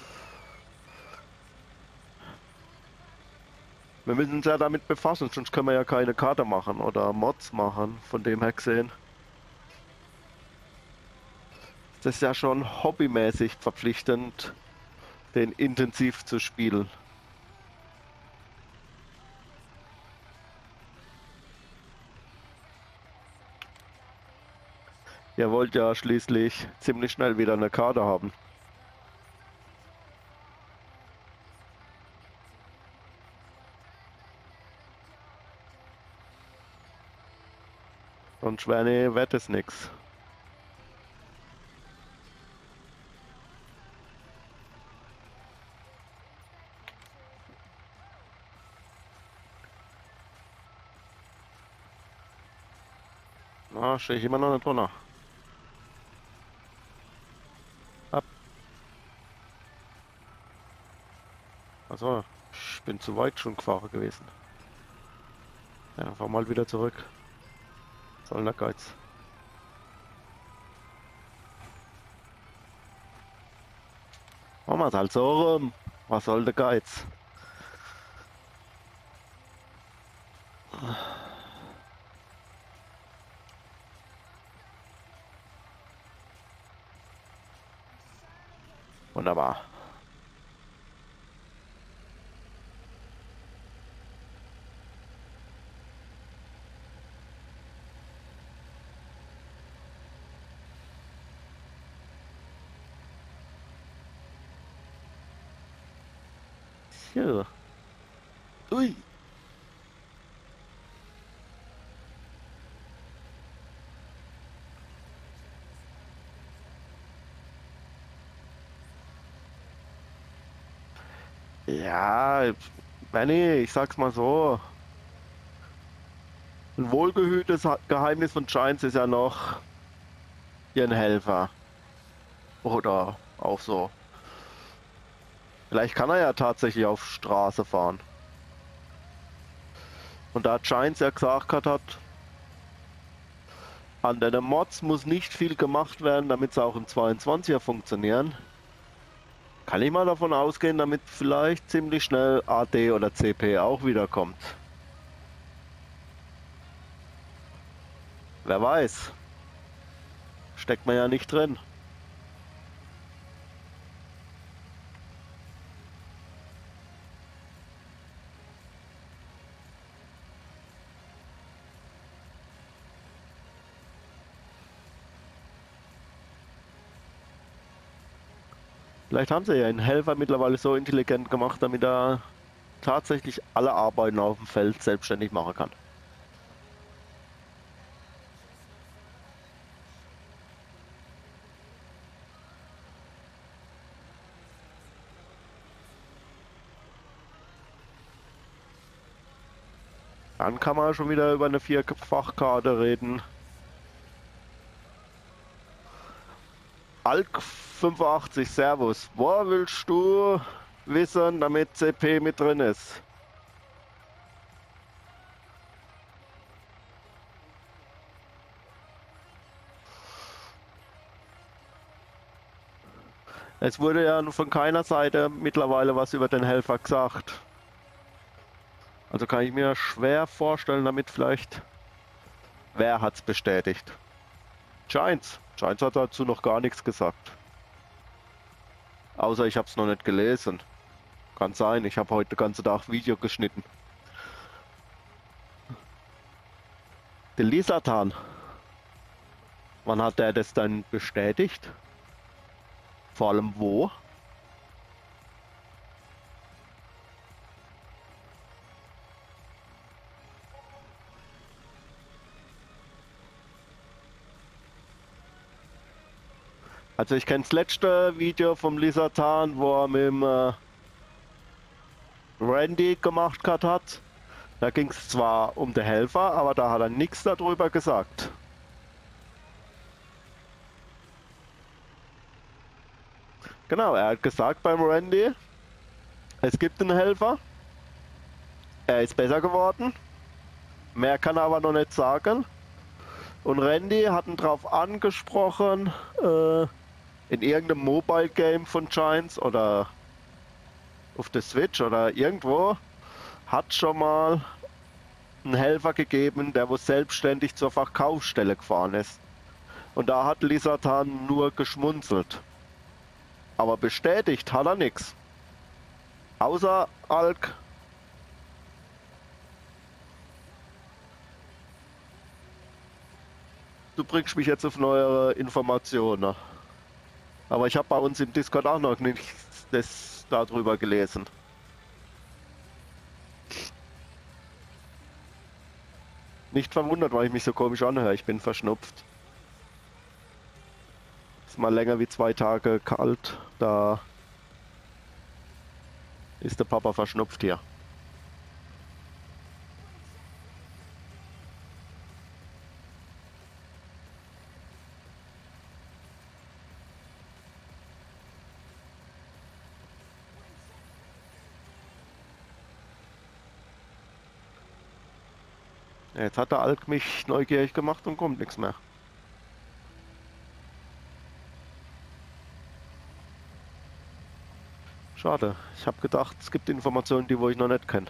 wir müssen uns ja damit befassen, sonst können wir ja keine Karte machen oder Mods machen, von dem her gesehen. Das ist ja schon hobbymäßig verpflichtend, den intensiv zu spielen. Ihr wollt ja schließlich ziemlich schnell wieder eine Karte haben. Und Schwerne wird es nix. Ah, stehe ich immer noch nicht drunter. Ab. Also, ich bin zu weit schon gefahren gewesen. Ja, fahr mal wieder zurück. Soll der Geiz. Machen wir es halt so rum. Was soll der Geiz? Wunderbar. So. Ui. Ja, Benny, ich sag's mal so. Ein wohlgehütetes Ha- Geheimnis von Giants ist ja noch ihren Helfer. Oder auch so. Vielleicht kann er ja tatsächlich auf Straße fahren. Und da Giants ja gesagt hat, an den Mods muss nicht viel gemacht werden, damit sie auch im zweiundzwanziger funktionieren. Kann ich mal davon ausgehen, damit vielleicht ziemlich schnell A D oder C P auch wiederkommt. Wer weiß. Steckt man ja nicht drin. Vielleicht haben sie ja einen Helfer mittlerweile so intelligent gemacht, damit er tatsächlich alle Arbeiten auf dem Feld selbstständig machen kann. Dann kann man schon wieder über eine Vierfachkarte reden. Alk fünfundachtzig, Servus. Wo willst du wissen, damit C P mit drin ist? Es wurde ja von keiner Seite mittlerweile was über den Helfer gesagt. Also kann ich mir schwer vorstellen, damit vielleicht... Wer hat's bestätigt? Giants. Giants hat dazu noch gar nichts gesagt. Außer ich habe es noch nicht gelesen. Kann sein, ich habe heute den ganzen Tag Video geschnitten. Der Lisatan. Wann hat der das dann bestätigt? Vor allem wo? Also ich kenne das letzte Video vom Lisatan, wo er mit dem äh, Randy gemacht hat. Da ging es zwar um den Helfer, aber da hat er nichts darüber gesagt. Genau, er hat gesagt beim Randy, es gibt einen Helfer. Er ist besser geworden. Mehr kann er aber noch nicht sagen. Und Randy hat ihn darauf angesprochen, äh, in irgendeinem Mobile Game von Giants oder auf der Switch oder irgendwo, hat schon mal einen Helfer gegeben, der wo selbstständig zur Verkaufsstelle gefahren ist. Und da hat Lisatan nur geschmunzelt. Aber bestätigt hat er nichts. Außer Alk. Du bringst mich jetzt auf neuere Informationen. Aber ich habe bei uns im Discord auch noch nichts das darüber gelesen. Nicht verwundert, weil ich mich so komisch anhöre. Ich bin verschnupft. Ist mal länger wie zwei Tage kalt. Da ist der Papa verschnupft hier. Jetzt hat der Alk mich neugierig gemacht und kommt nichts mehr. Schade. Ich habe gedacht, es gibt Informationen, die wo ich noch nicht kenne.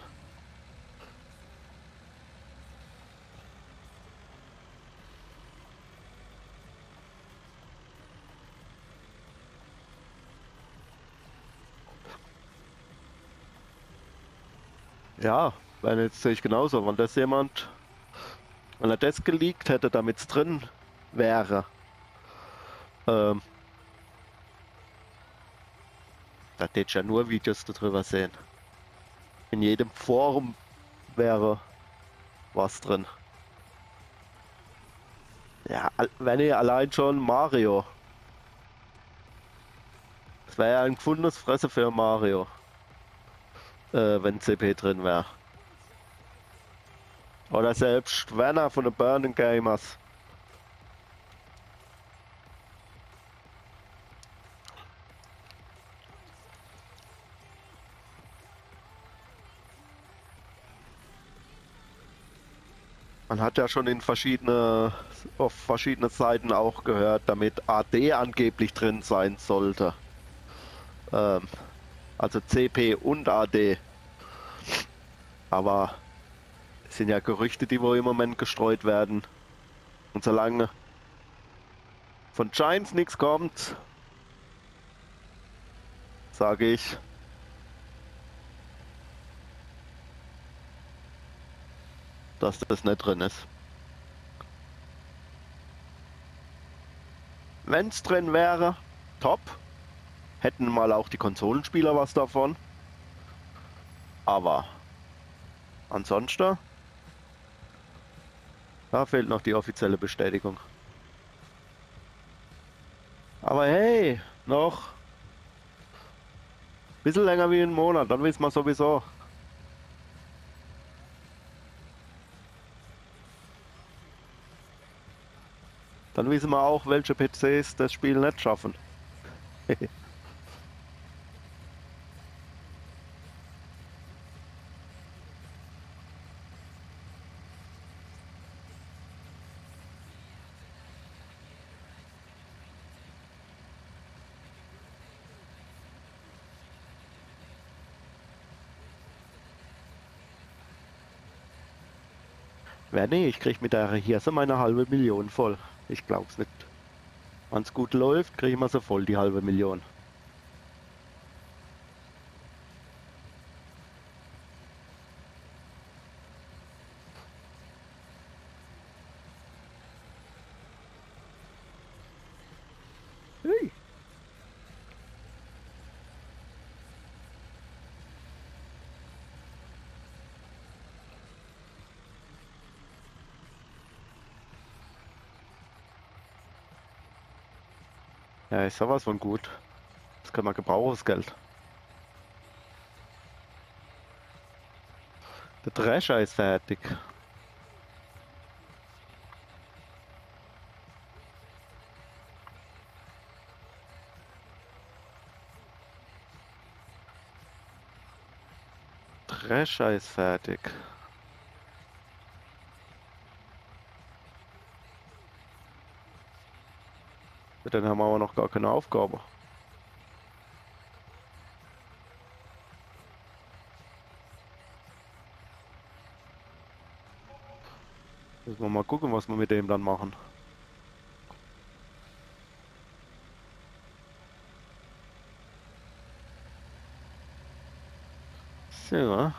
Ja, weil jetzt sehe ich genauso. Wenn das jemand, wenn er das geleakt hätte, damit es drin wäre, ähm, da hätte ich ja nur Videos darüber sehen. In jedem Forum wäre was drin. Ja, al- wenn ihr allein schon Mario. Das wäre ja ein gefundenes Fresse für Mario, äh, wenn C P drin wäre. Oder selbst Werner von den Burning Gamers. Man hat ja schon in verschiedene, auf verschiedene Seiten auch gehört, damit A D angeblich drin sein sollte. Ähm, also C P und A D. Aber es sind ja Gerüchte, die wohl im Moment gestreut werden. Und solange von Giants nichts kommt, sage ich, dass das nicht drin ist. Wenn es drin wäre, top. Hätten mal auch die Konsolenspieler was davon. Aber ansonsten, da fehlt noch die offizielle Bestätigung. Aber hey, noch ein bisschen länger wie einen Monat, dann wissen wir sowieso. Dann wissen wir auch, welche P Cs das Spiel nicht schaffen. Ja, nee, ich krieg mit der Hirse meine halbe Million voll. Ich glaub's nicht. Wenn's gut läuft, kriege ich mal so voll die halbe Million. Hey. Ja, ist sowas von gut. Das kann man gebrauchen, das Geld. Der Drescher ist fertig. Drescher ist fertig. Dann haben wir aber noch gar keine Aufgabe. Müssen wir mal gucken, was wir mit dem dann machen. So.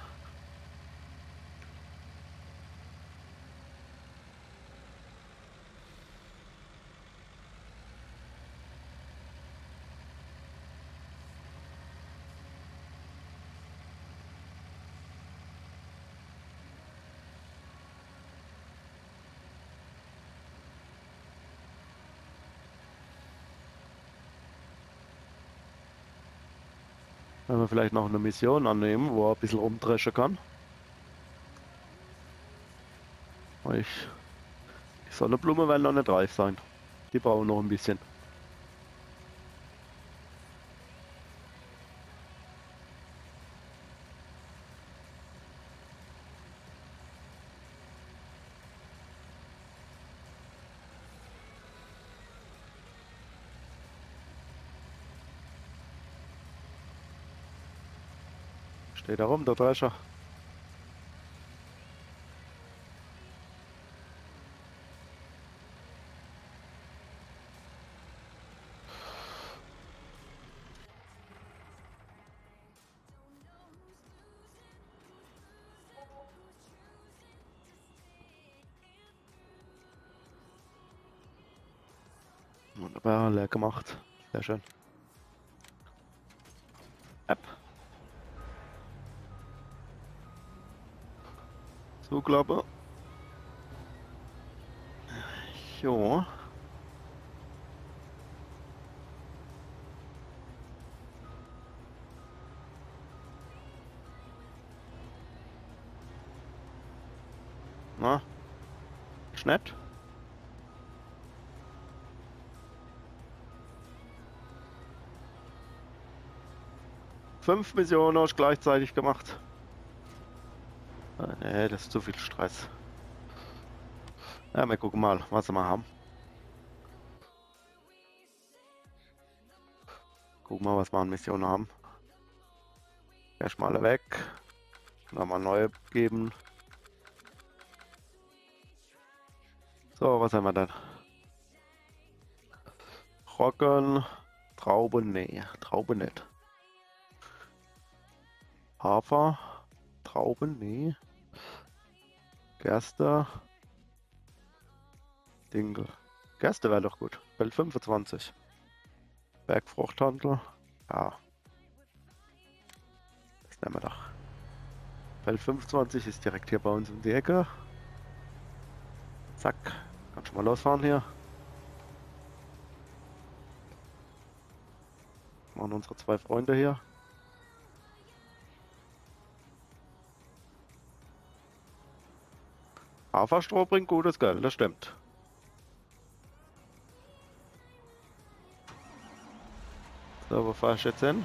Wenn wir vielleicht noch eine Mission annehmen, wo er ein bisschen rumdreschen kann. Ich, die Sonnenblume werden noch nicht reif sein. Die brauchen noch ein bisschen. Steht da rum, der Drescher. Wunderbar, leer gemacht. Sehr schön. App. Zuklappe. Jo. Na? Ist nett. Fünf Missionen hast du gleichzeitig gemacht. Ah, nee, das ist zu viel Stress. Ja, wir gucken mal, was wir haben. Gucken mal, was wir an Missionen haben. Erstmal alle weg. Nochmal neue geben. So, was haben wir denn? Roggen, Trauben, nee, Trauben nicht. Hafer, Trauben, nee. Gerste, Dinkel. Gerste wäre doch gut. Feld fünfundzwanzig. Bergfruchthandel. Ja. Das nehmen wir doch. Feld fünfundzwanzig ist direkt hier bei uns um die Ecke. Zack. Kann schon mal losfahren hier. Machen unsere zwei Freunde hier. Haferstroh bringt gutes Geld, das stimmt. So, wo fahr ich jetzt hin?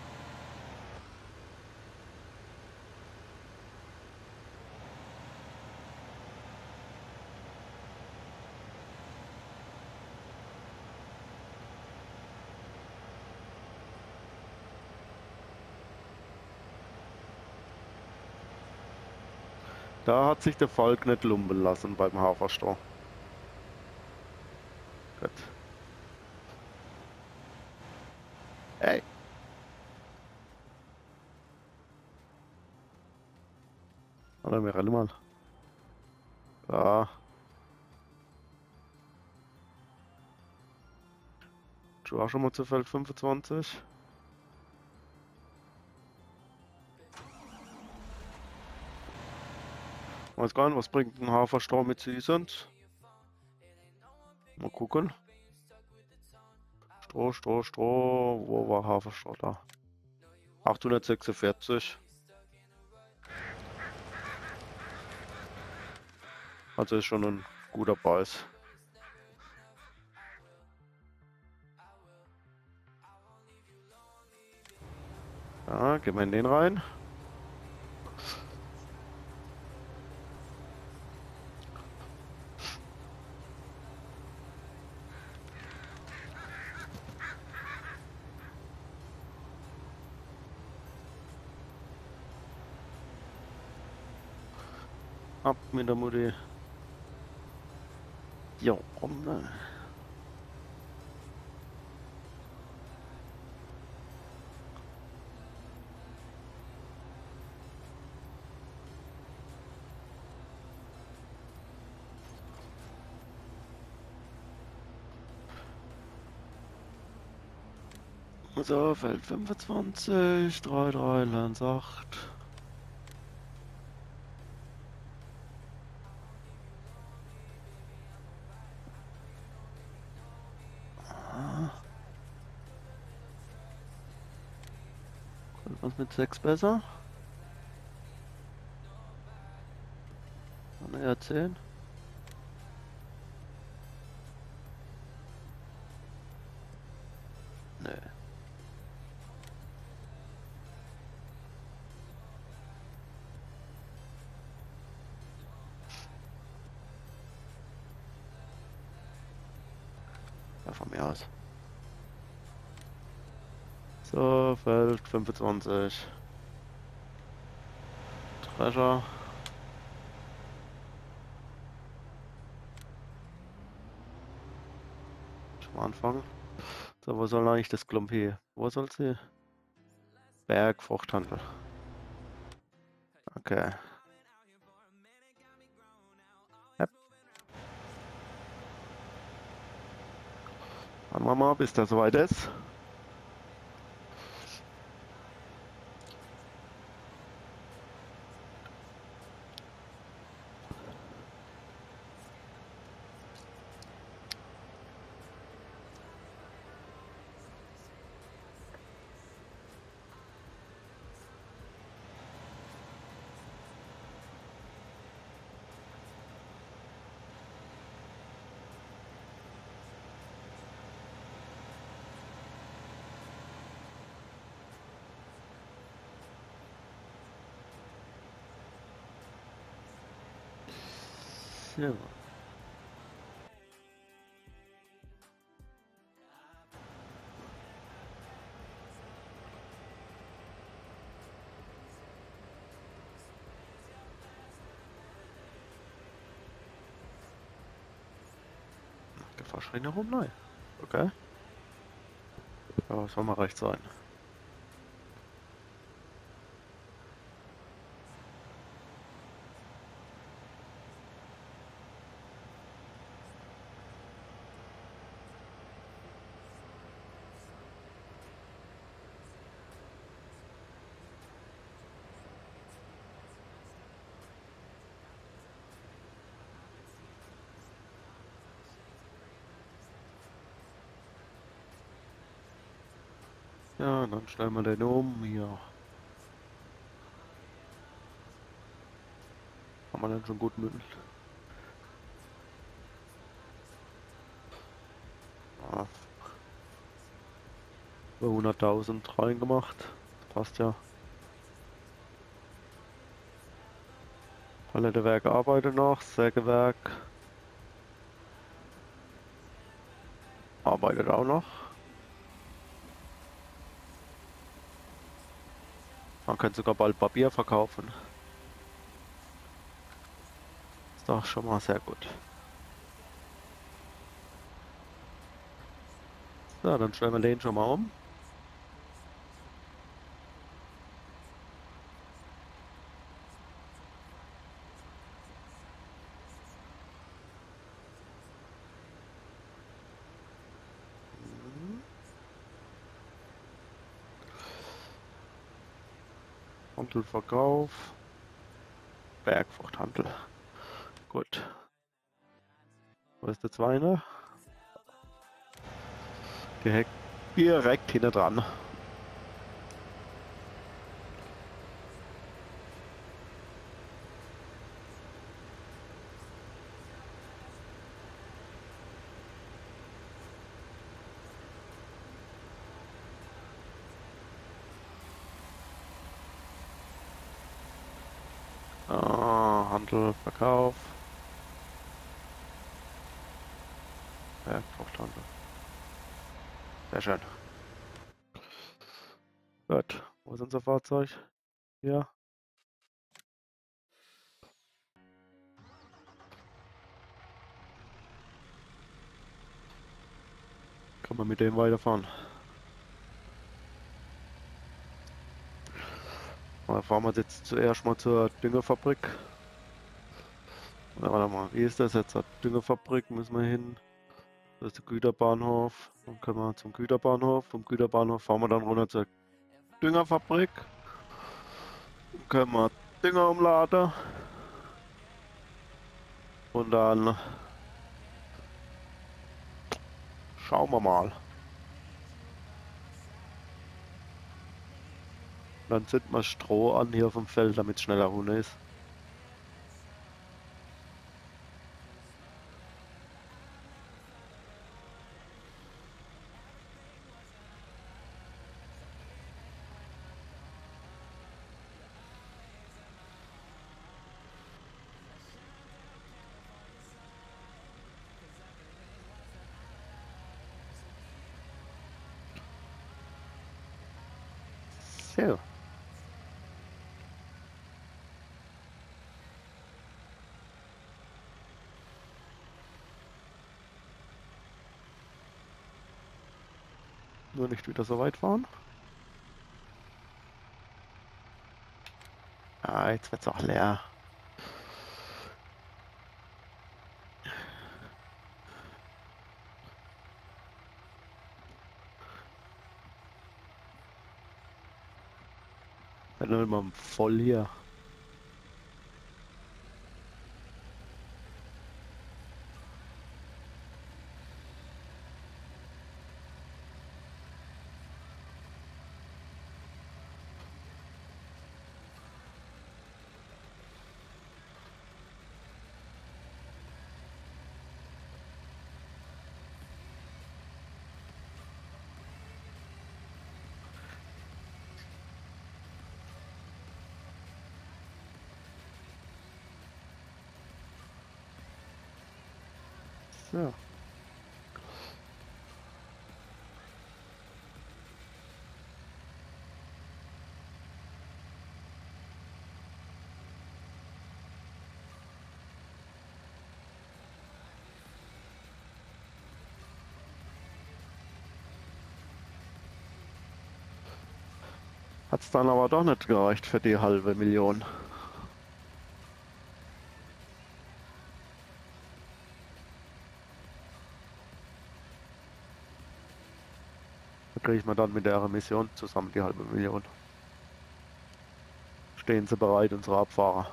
Da hat sich der Volk nicht lumpen lassen beim Haferstroh. Gut. Ey. Warte, wir rennen mal. Da. Du auch schon mal zu Feld fünfundzwanzig. Weiß gar nicht, was bringt ein Haferstroh mit Süßend? Mal gucken. Stroh, Stroh, Stroh. Wo war Haferstroh da? achthundertsechsundvierzig. Also ist schon ein guter Preis. Ja, gehen wir in den rein. Ab mit der Mutti. Jo, komm, ne? So, Feld fünfundzwanzig, drei drei, Lanz acht. Was mit sechs besser? Dann eher zehn. Nee. Ja, von mir aus. So, Feld fünfundzwanzig. Treasure. Schon mal anfangen. So, wo soll eigentlich das Klump hier? Wo soll sie? Berg, Fruchthandel. Okay. Yep. Warten wir mal, bis das soweit ist. So. Gefahrscheine rum? Nein. Okay. Ja, soll mal recht sein. Ja, dann stellen wir den um. Hier. Haben wir dann schon gut Mittel. Ja. hunderttausend reingemacht. Passt ja. Palettewerk arbeitet noch. Sägewerk arbeitet auch noch. Man könnte sogar bald Papier verkaufen. Ist doch schon mal sehr gut. So, dann stellen wir den schon mal um. Handelverkauf. Bergfruchthandel. Gut. Wo ist der Zweiner? Direkt, direkt hinter dran. Ah, Handel, Verkauf. Bergfruchthandel. Sehr schön. Gut. Wo ist unser Fahrzeug? Hier. Kann man mit dem weiterfahren. Dann fahren wir jetzt zuerst mal zur Düngerfabrik. Oder warte mal, wie ist das jetzt? Zur Düngerfabrik müssen wir hin. Das ist der Güterbahnhof. Dann können wir zum Güterbahnhof. Vom Güterbahnhof fahren wir dann runter zur Düngerfabrik. Dann können wir Dünger umladen. Und dann schauen wir mal. Dann zünden wir Stroh an hier vom Feld, damit es schneller runter ist. So. Nur nicht wieder so weit fahren. Ah, jetzt wird's auch leer. Dann nehmen wir voll hier. So. Hat es dann aber doch nicht gereicht für die halbe Million. Da kriege ich mir dann mit der Mission zusammen die halbe Million. Stehen Sie bereit, unsere Abfahrer.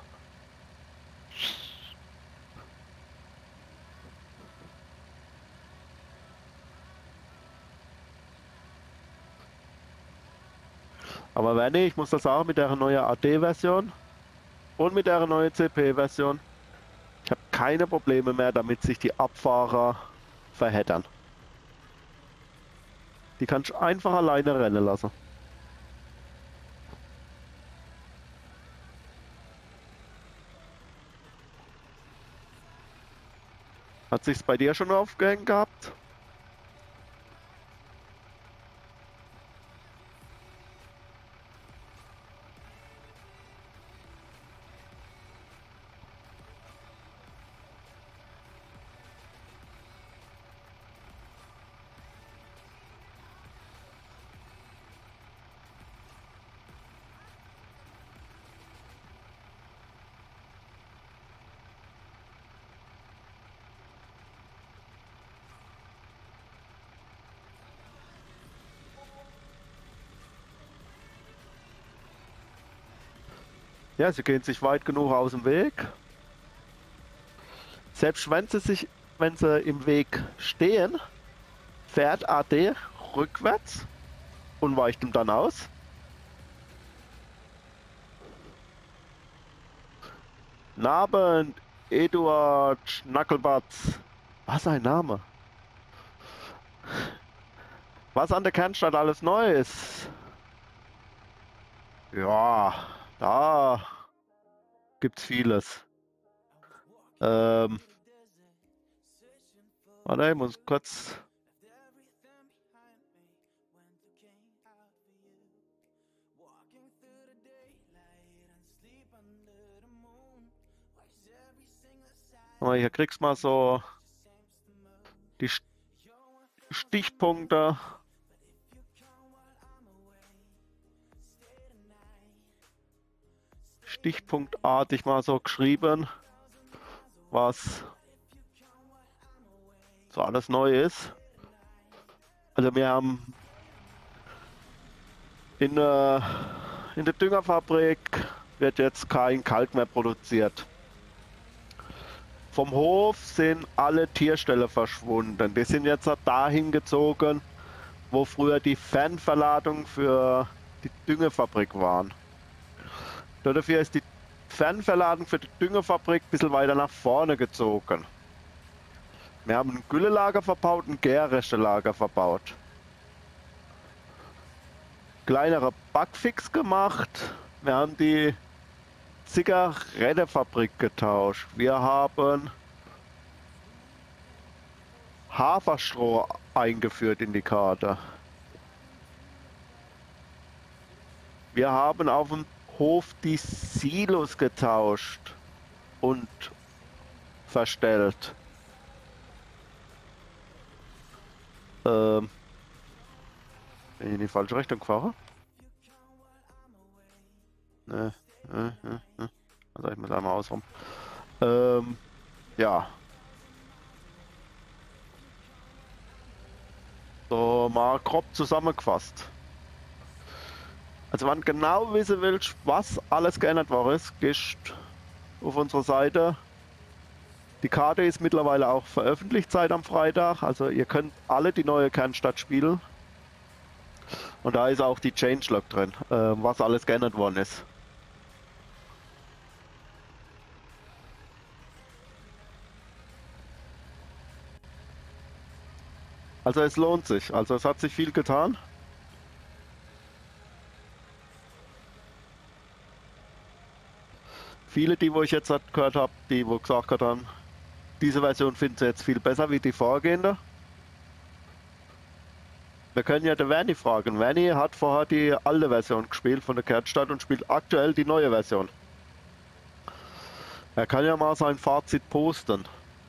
Aber wenn ich muss das sagen, mit der neuen A D-Version und mit der neuen C P-Version, ich habe keine Probleme mehr, damit sich die Abfahrer verheddern. Die kann ich einfach alleine rennen lassen. Hat sich's bei dir schon aufgehängt gehabt? Ja, sie gehen sich weit genug aus dem Weg. Selbst wenn sie sich, wenn sie im Weg stehen, fährt A D rückwärts und weicht ihm dann aus. Namen Eduard Schnackelbatz. Was ein Name. Was an der Kernstadt alles neu ist. Ja, da gibt's vieles. Ähm, warte, ich muss kurz. Aber hier kriegst du mal so die Stichpunkte. Stichpunktartig mal so geschrieben, was so alles neu ist. Also wir haben in, äh, in der Düngerfabrik wird jetzt kein Kalk mehr produziert. Vom Hof sind alle Tierställe verschwunden. Die sind jetzt dahin gezogen, wo früher die Fernverladung für die Düngefabrik waren. Dafür ist die Fernverladung für die Düngefabrik ein bisschen weiter nach vorne gezogen. Wir haben ein Güllelager verbaut, ein Gärrestelager verbaut. Kleinere Backfix gemacht. Wir haben die Zigarettenfabrik getauscht. Wir haben Haferstroh eingeführt in die Karte. Wir haben auf dem Hof die Silos getauscht und verstellt. Ähm Bin ich in die falsche Richtung gefahren? Ne, ne, ne, ne. Also ich muss einmal ausrum. Ähm, ja. So, mal grob zusammengefasst. Also wenn du genau wissen willst, was alles geändert worden ist, gehst auf unsere Seite. Die Karte ist mittlerweile auch veröffentlicht seit am Freitag. Also ihr könnt alle die neue Kernstadt spielen. Und da ist auch die Changelog drin, äh, was alles geändert worden ist. Also es lohnt sich. Also es hat sich viel getan. Viele, die wo ich jetzt halt gehört habe, die wo gesagt haben, diese Version finden sie jetzt viel besser wie die vorgehende. Wir können ja den Werni fragen. Werni hat vorher die alte Version gespielt von der Kernstadt und spielt aktuell die neue Version. Er kann ja mal sein Fazit posten.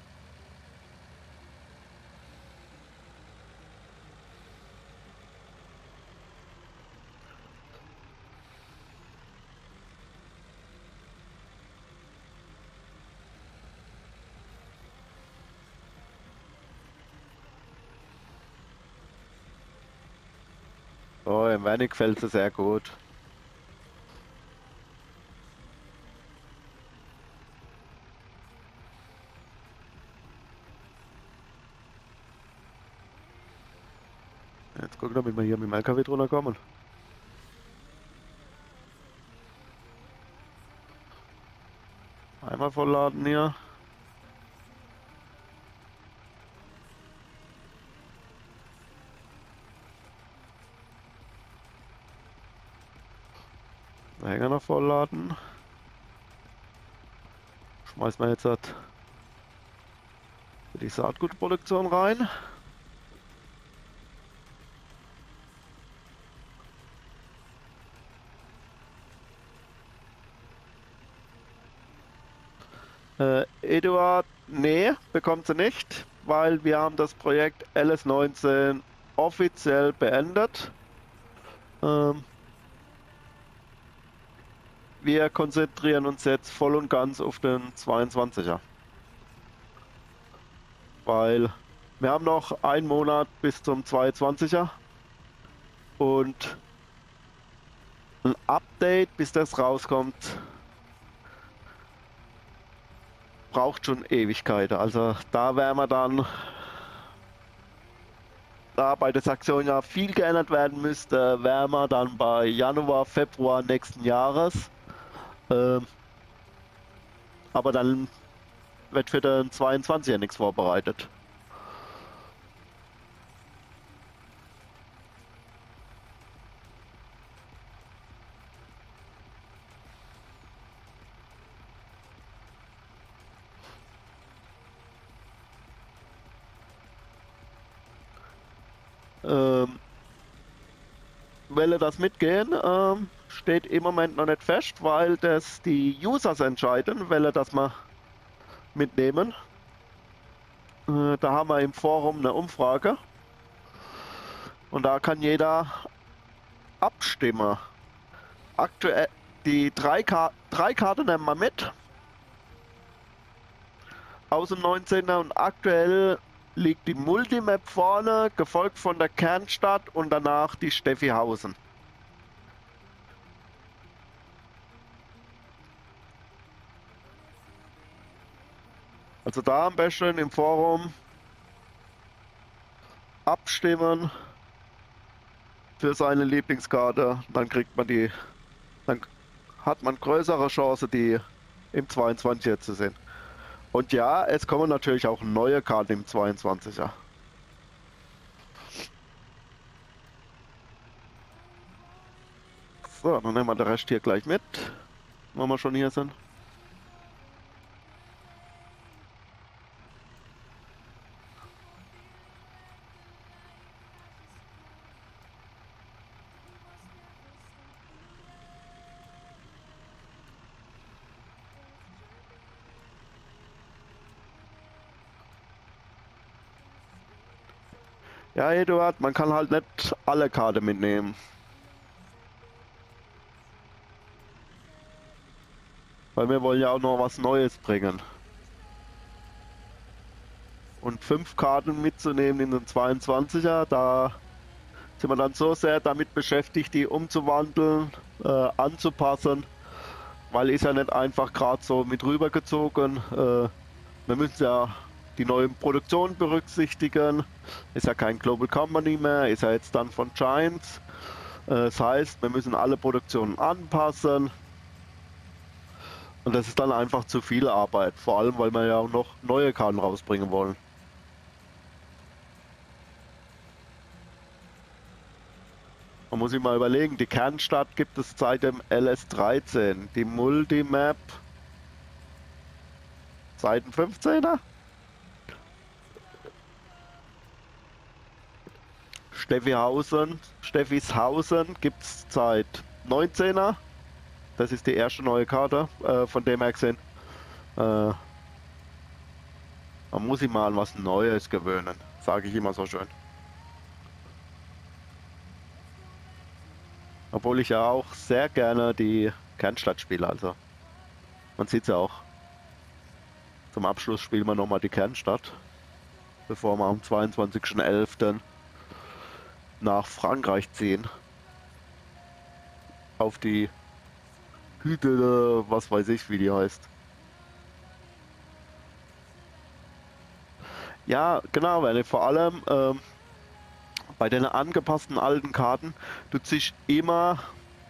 Oh, im Werni gefällt es sehr gut. Jetzt gucken wir, wie wir hier mit dem L K W drunter kommen. Einmal vollladen hier. Hänger noch vollladen. Schmeißen wir jetzt halt die Saatgutproduktion rein. Äh, Eduard, nee, bekommt sie nicht, weil wir haben das Projekt L S neunzehn offiziell beendet. Ähm, wir konzentrieren uns jetzt voll und ganz auf den zweiundzwanziger. Weil wir haben noch einen Monat bis zum zweiundzwanziger und ein Update, bis das rauskommt, braucht schon Ewigkeiten. Also da werden wir dann, da bei der Aktion ja viel geändert werden müsste, wären wir dann bei Januar, Februar nächsten Jahres. Ähm, aber dann wird für den zweiundzwanziger nichts vorbereitet. Ähm, will er das mitgehen? Ähm, steht im Moment noch nicht fest, weil das die Users entscheiden, will er das mal mitnehmen. Äh, da haben wir im Forum eine Umfrage und da kann jeder abstimmen. Aktuell die drei, Ka drei Karten nehmen wir mit aus dem neunzehner und aktuell liegt die Multimap vorne, gefolgt von der Kernstadt und danach die Steffihausen. Also da am besten im Forum abstimmen für seine Lieblingskarte, dann kriegt man die, dann hat man größere Chance, die im zweiundzwanziger zu sehen. Und ja, es kommen natürlich auch neue Karten im zweiundzwanziger. So, dann nehmen wir den Rest hier gleich mit, wenn wir schon hier sind. Ja, Eduard, man kann halt nicht alle Karten mitnehmen. Weil wir wollen ja auch noch was Neues bringen. Und fünf Karten mitzunehmen in den zweiundzwanziger, da sind wir dann so sehr damit beschäftigt, die umzuwandeln, äh, anzupassen. Weil ist ja nicht einfach gerade so mit rübergezogen. Äh, wir müssen ja die neue Produktion berücksichtigen. Ist ja kein Global Company mehr, ist ja jetzt dann von Giants. Äh, das heißt, wir müssen alle Produktionen anpassen. Und das ist dann einfach zu viel Arbeit. Vor allem, weil wir ja auch noch neue Karten rausbringen wollen. Man muss sich mal überlegen, die Kernstadt gibt es seit dem L S dreizehn. Die Multimap seit dem fünfzehner. Steffihausen, Steffishausen gibt es seit neunzehner. Das ist die erste neue Karte, äh, von dem her gesehen. Äh, man muss sich mal an was Neues gewöhnen, sage ich immer so schön. Obwohl ich ja auch sehr gerne die Kernstadt spiele, also man sieht es ja auch. Zum Abschluss spielen wir nochmal die Kernstadt, bevor wir am zweiundzwanzigsten elften nach Frankreich ziehen. Auf die Hügel, was weiß ich, wie die heißt. Ja, genau, weil vor allem ähm, bei den angepassten alten Karten, du ziehst immer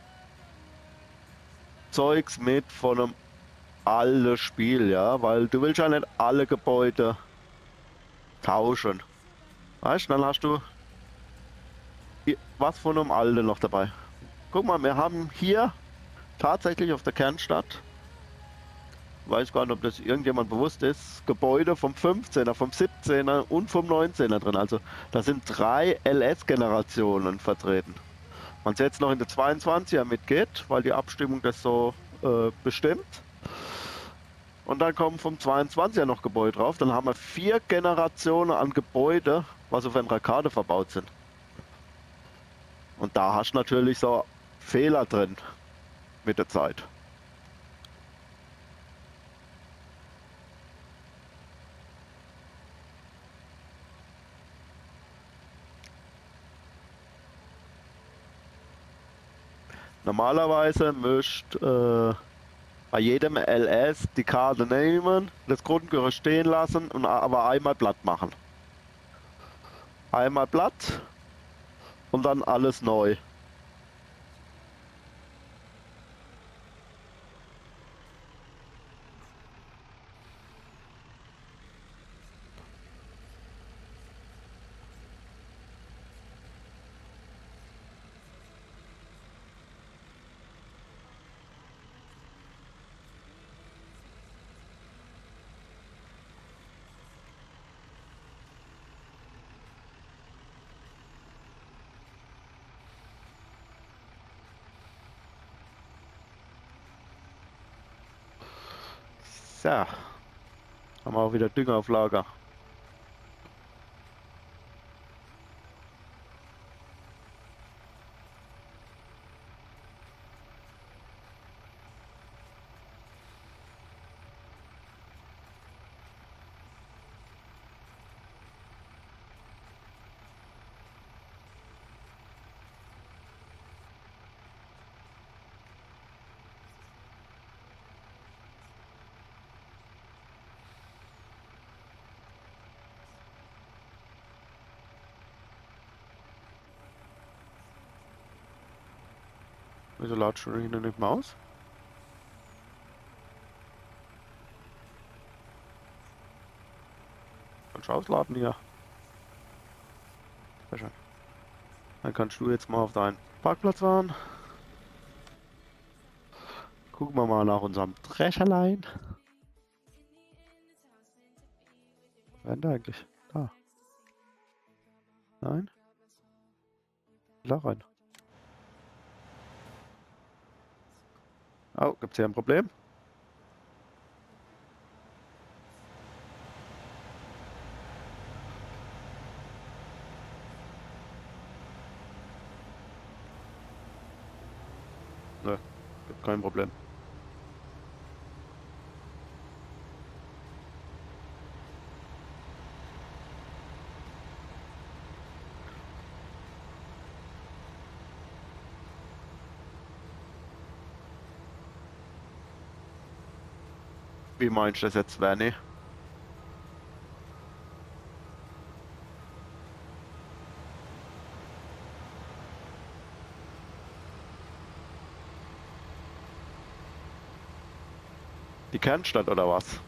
Zeugs mit von einem alten Spiel, ja, weil du willst ja nicht alle Gebäude tauschen. Weißt du, dann hast du was von einem alten noch dabei. Guck mal, wir haben hier tatsächlich auf der Kernstadt, weiß gar nicht, ob das irgendjemand bewusst ist, Gebäude vom fünfzehner, vom siebzehner und vom neunzehner drin. Also da sind drei L S-Generationen vertreten. Man es jetzt noch in der zweiundzwanziger mitgeht, weil die Abstimmung das so äh, bestimmt. Und dann kommen vom zweiundzwanziger noch Gebäude drauf. Dann haben wir vier Generationen an Gebäude, was auf einer Karte verbaut sind. Und da hast du natürlich so Fehler drin mit der Zeit. Normalerweise müsst äh, bei jedem L S die Karte nehmen, das Grundgerüst stehen lassen und aber einmal platt machen. Einmal platt und dann alles neu. So, haben wir auch wieder Dünger auf Lager. Wieso latscht du hier nicht mehr aus? Kannst du ausladen hier? Sehr schön. Dann kannst du jetzt mal auf deinen Parkplatz fahren. Gucken wir mal nach unserem Drescherlein. Wer denn da eigentlich? Da. Nein? Da rein. Oh, gibt's hier ein Problem? Ne, kein Problem. Wie meinst du das jetzt, Werni? Die Kernstadt oder was?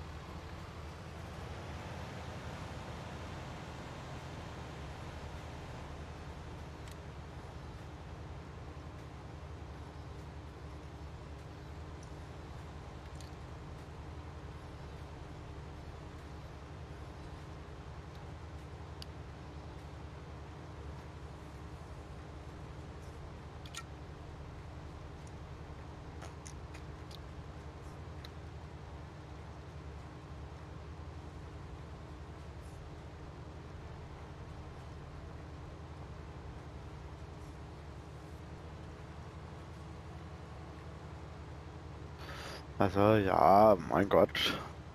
Also ja, mein Gott.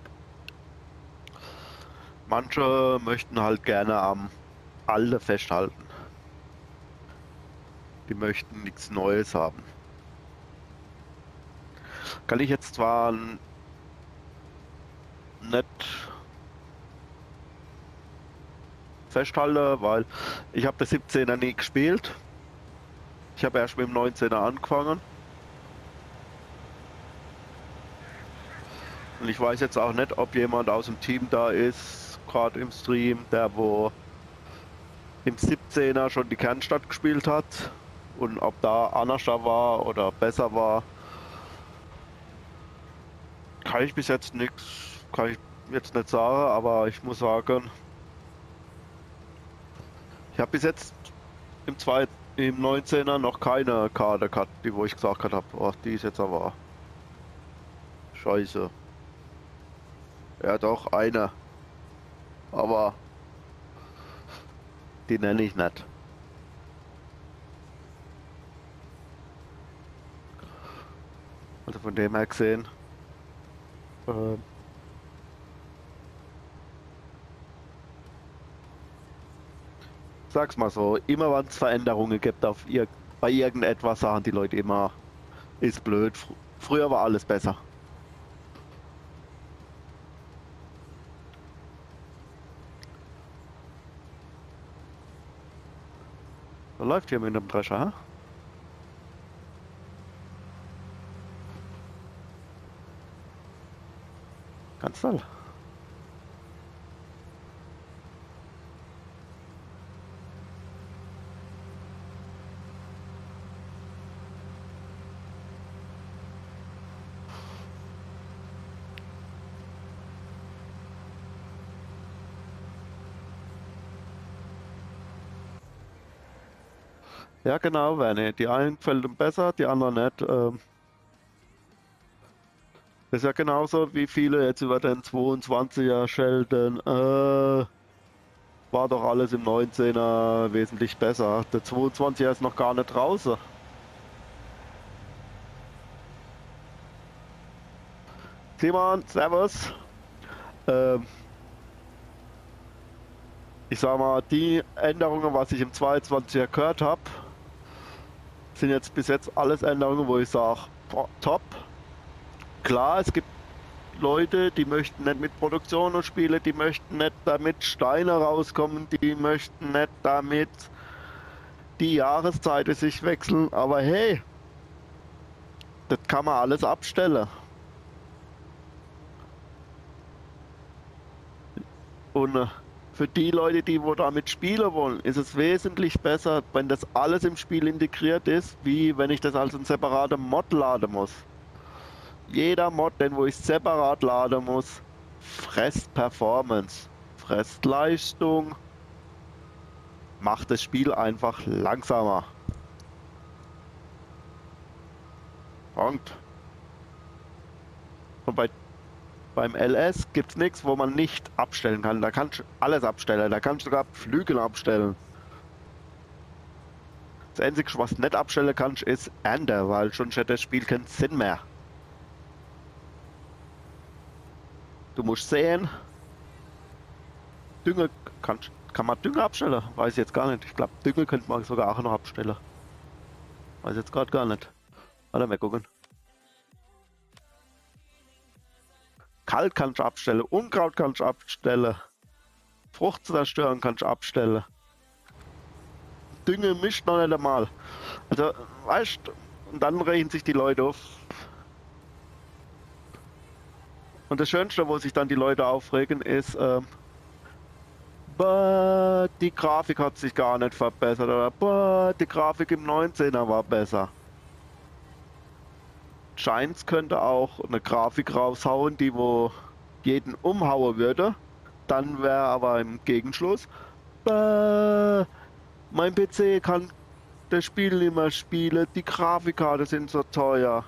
Manche möchten halt gerne am Alten festhalten. Die möchten nichts Neues haben. Kann ich jetzt zwar n- nicht festhalten, weil ich habe das siebzehner nie gespielt. Ich habe erst mit dem neunzehner angefangen. Und ich weiß jetzt auch nicht, ob jemand aus dem Team da ist, gerade im Stream, der wo im siebzehner schon die Kernstadt gespielt hat und ob da anders war oder besser war. Kann ich bis jetzt nichts, kann ich jetzt nicht sagen, aber ich muss sagen, ich habe bis jetzt im zweiten, im neunzehner noch keine Karte gehabt, die wo ich gesagt habe, oh, die ist jetzt aber scheiße. Ja doch, eine, aber die nenne ich nicht. Also von dem her gesehen, äh, sag's mal so, immer wenn es Veränderungen gibt auf ir bei irgendetwas, sagen die Leute immer, ist blöd. Fr früher war alles besser. Da läuft hier mit einem Drescher, hä? Ganz toll. Ja genau, Werner. Die einen gefällt ihm besser, die anderen nicht. Ähm, das ist ja genauso wie viele jetzt über den zweiundzwanziger schelten. Äh, war doch alles im neunzehner wesentlich besser. Der zweiundzwanziger ist noch gar nicht draußen. Simon, servus. Ähm, ich sag mal, die Änderungen, was ich im zweiundzwanziger gehört habe, sind jetzt bis jetzt alles Änderungen, wo ich sage, top. Klar, es gibt Leute, die möchten nicht mit Produktion und Spiele, die möchten nicht damit Steine rauskommen, die möchten nicht damit die Jahreszeiten sich wechseln, aber hey, das kann man alles abstellen. Und äh, für die Leute, die wo damit spielen wollen, ist es wesentlich besser, wenn das alles im Spiel integriert ist, wie wenn ich das als einen separaten Mod laden muss. Jeder Mod, den wo ich separat laden muss, fresst Performance, fresst Leistung, macht das Spiel einfach langsamer. Punkt. Und bei, beim L S gibt es nichts, wo man nicht abstellen kann. Da kannst du alles abstellen, da kannst du sogar Flügel abstellen. Das Einzige, was du nicht abstellen kannst, ist Ende, weil sonst hätte das Spiel keinen Sinn mehr. Du musst sehen. Dünger kann, kann man Dünger abstellen? Weiß ich jetzt gar nicht. Ich glaube, Dünger könnte man sogar auch noch abstellen. Weiß ich jetzt gerade gar nicht. Warte mal gucken. Kalt kannst du abstellen, Unkraut kannst du abstellen, Frucht zerstören kannst du abstellen. Dünge mischt noch nicht einmal. Also, weißt du, und dann regen sich die Leute auf. Und das Schönste, wo sich dann die Leute aufregen, ist, ähm, bah, die Grafik hat sich gar nicht verbessert oder bah, die Grafik im neunzehner war besser. Giants könnte auch eine Grafik raushauen, die wo jeden umhauen würde. Dann wäre aber im Gegenschluss, äh, mein P C kann das Spiel nicht mehr spielen, die Grafikkarte sind so teuer.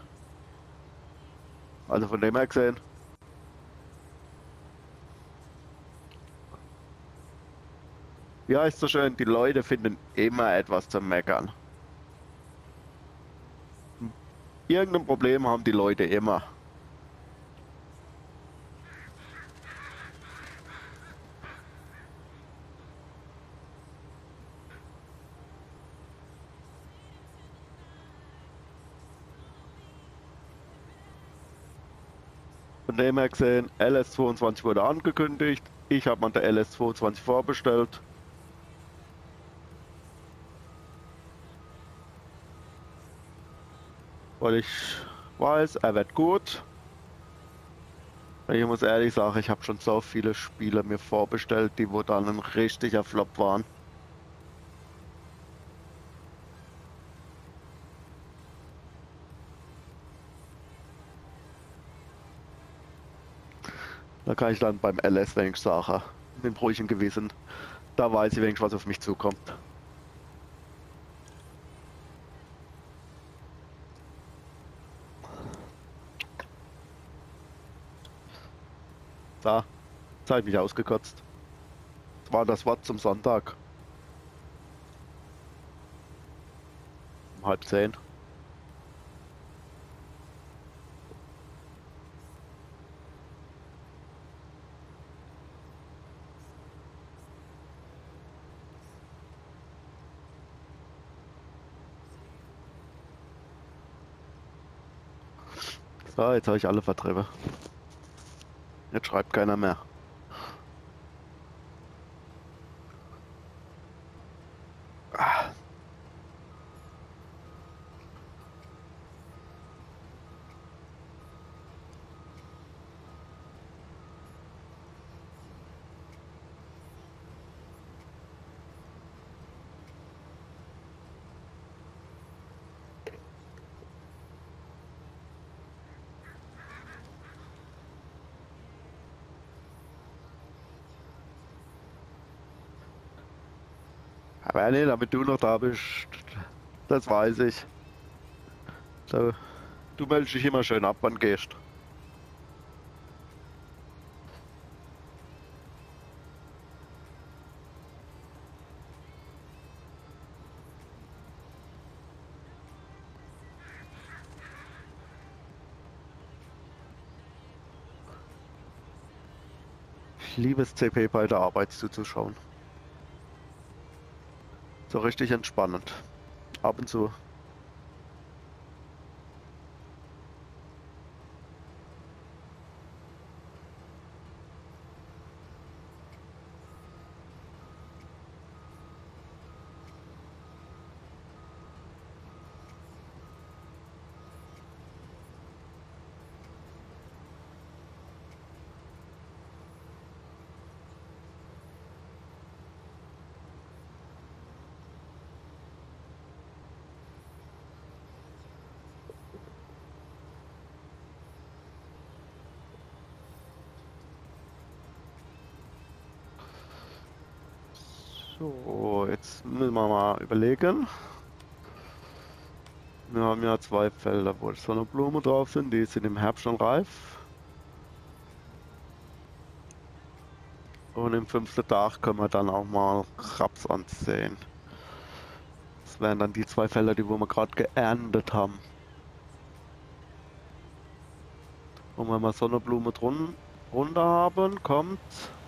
Also von dem her gesehen. Ja, ist so schön, die Leute finden immer etwas zu meckern. Irgendein Problem haben die Leute immer. Von dem her gesehen, L S zweiundzwanzig wurde angekündigt. Ich habe mir der L S zweiundzwanzig vorbestellt. Weil ich weiß, er wird gut. Ich muss ehrlich sagen, ich habe schon so viele Spiele mir vorbestellt, die wo dann ein richtiger Flop waren. Da kann ich dann beim L S wenigstens sagen, mit dem ruhigen Gewissen, da weiß ich wenigstens, was auf mich zukommt. Da, jetzt habe ich mich ausgekotzt. Das war das Wort zum Sonntag. Um halb zehn. So, jetzt habe ich alle vertrieben. Jetzt schreibt keiner mehr. Ah. Aber nee, damit du noch da bist, das weiß ich. So, du meldest dich immer schön ab, wann du gehst. Ich liebe es, C P bei der Arbeit zuzuschauen. So richtig entspannend. Ab und zu. So, jetzt müssen wir mal überlegen. Wir haben ja zwei Felder, wo Sonnenblumen drauf sind, die sind im Herbst schon reif. Und im fünften Tag können wir dann auch mal Raps ansehen. Das wären dann die zwei Felder, die wo wir gerade geerntet haben. Und wenn wir Sonnenblume drun runter haben, kommt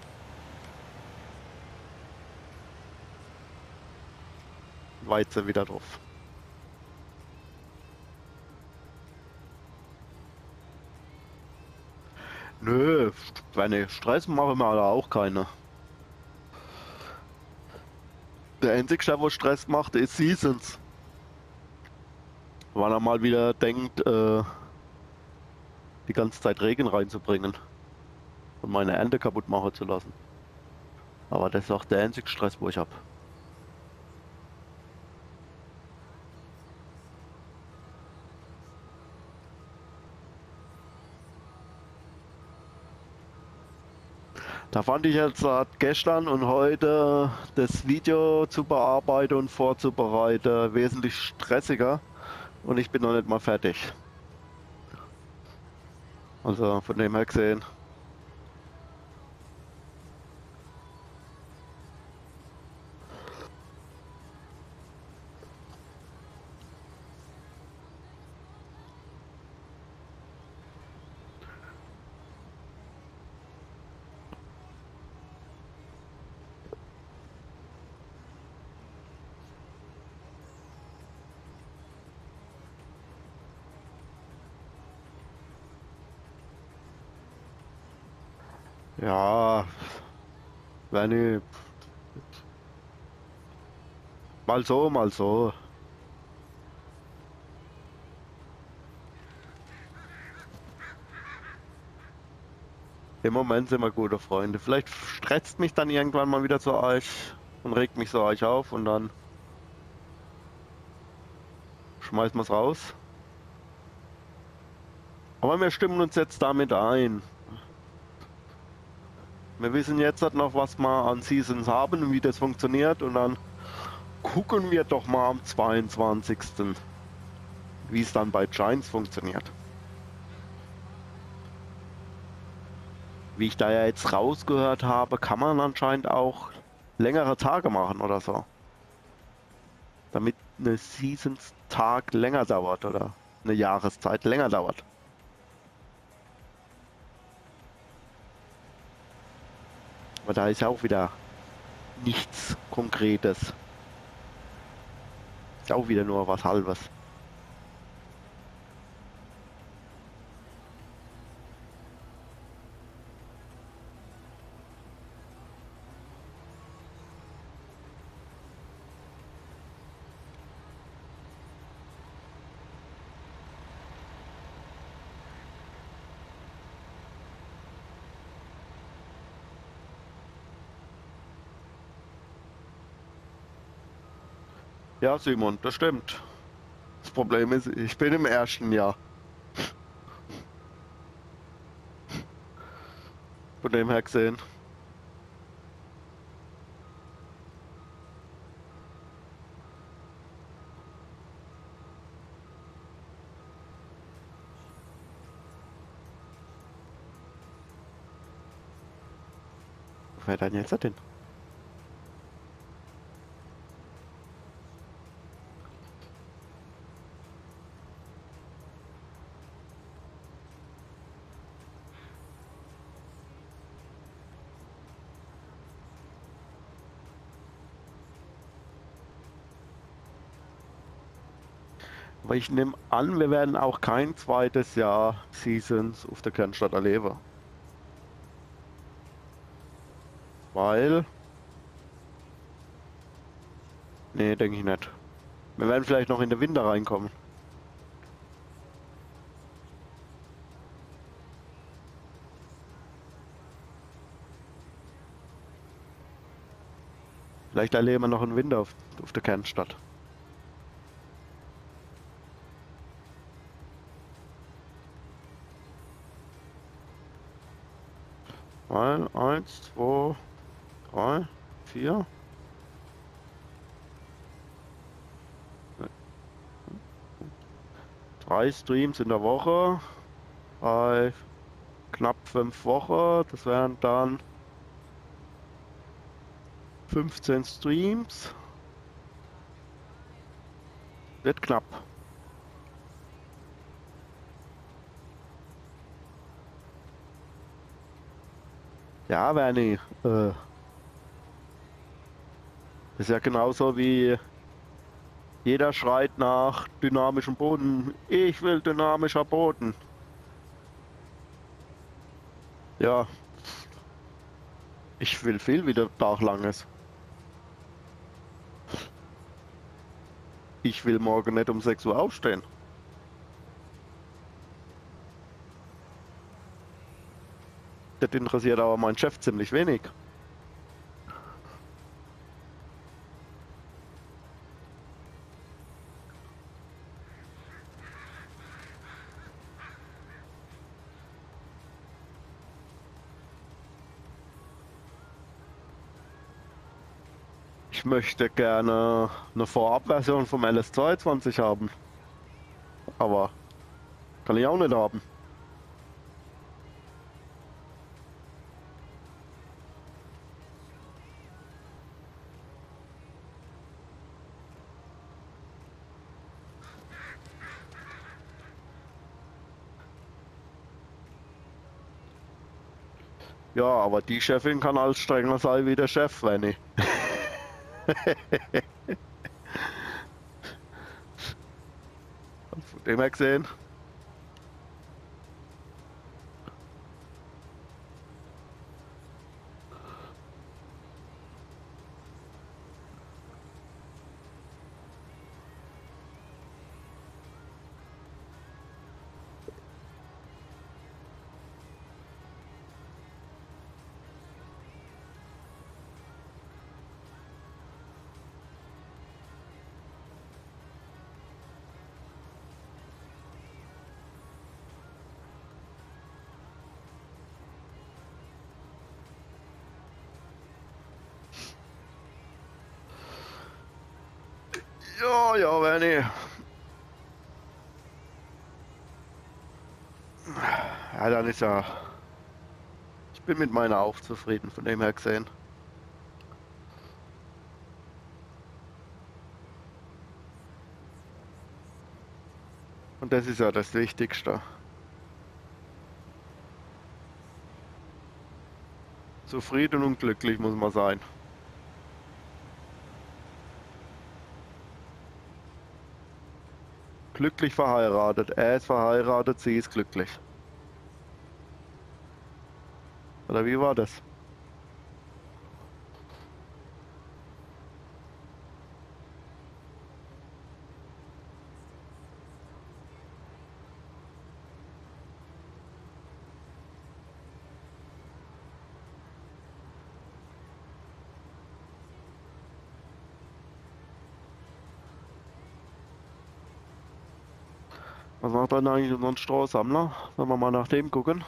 Weizen wieder drauf. Nö, wenn ich Stress mache, wir alle auch keine. Der einzige, der wo Stress macht, ist Seasons. Weil er mal wieder denkt, äh, die ganze Zeit Regen reinzubringen und meine Ernte kaputt machen zu lassen. Aber das ist auch der einzige Stress, wo ich habe. Da fand ich jetzt äh, gestern und heute das Video zu bearbeiten und vorzubereiten wesentlich stressiger und ich bin noch nicht mal fertig. Also von dem her gesehen. Ja, wenn ich mal so, mal so. Im Moment sind wir gute Freunde. Vielleicht stresst mich dann irgendwann mal wieder zu euch und regt mich so euch auf und dann schmeißen wir es raus. Aber wir stimmen uns jetzt damit ein. Wir wissen jetzt halt noch, was wir an Seasons haben und wie das funktioniert und dann gucken wir doch mal am zweiundzwanzigsten wie es dann bei Giants funktioniert. Wie ich da ja jetzt rausgehört habe, kann man anscheinend auch längere Tage machen oder so. Damit eine Seasons-Tag länger dauert oder eine Jahreszeit länger dauert. Aber da ist ja auch wieder nichts Konkretes. Ist auch wieder nur was Halbes. Ja, Simon, das stimmt. Das Problem ist, ich bin im ersten Jahr. Von dem her gesehen. Wo fährt denn jetzt hin? Aber ich nehme an, wir werden auch kein zweites Jahr Seasons auf der Kernstadt erleben. Weil... Nee, denke ich nicht. Wir werden vielleicht noch in den Winter reinkommen. Vielleicht erleben wir noch einen Winter auf, auf der Kernstadt. Weil, eins, zwei, drei, vier. Drei Streams in der Woche. Bei knapp fünf Wochen. Das wären dann fünfzehn Streams. Wird knapp. Ja, Werni, äh, ist ja genauso wie jeder schreit nach dynamischem Boden. Ich will dynamischer Boden. Ja, ich will viel wieder Dachlanges. Ich will morgen nicht um sechs Uhr aufstehen. Das interessiert aber meinen Chef ziemlich wenig. Ich möchte gerne eine Vorabversion vom L S zweiundzwanzig haben. Aber kann ich auch nicht haben. Ja, aber die Chefin kann alles strenger sein wie der Chef, wenn ich. Von dem her gesehen. Ja, ja, Werni. Ja, dann ist ja. Ich bin mit meiner auch zufrieden, von dem her gesehen. Und das ist ja das Wichtigste. Zufrieden und glücklich muss man sein. Glücklich verheiratet. Er ist verheiratet, sie ist glücklich. Oder wie war das? Was macht dann eigentlich unser Strohsammler? Wenn wir mal nach dem gucken.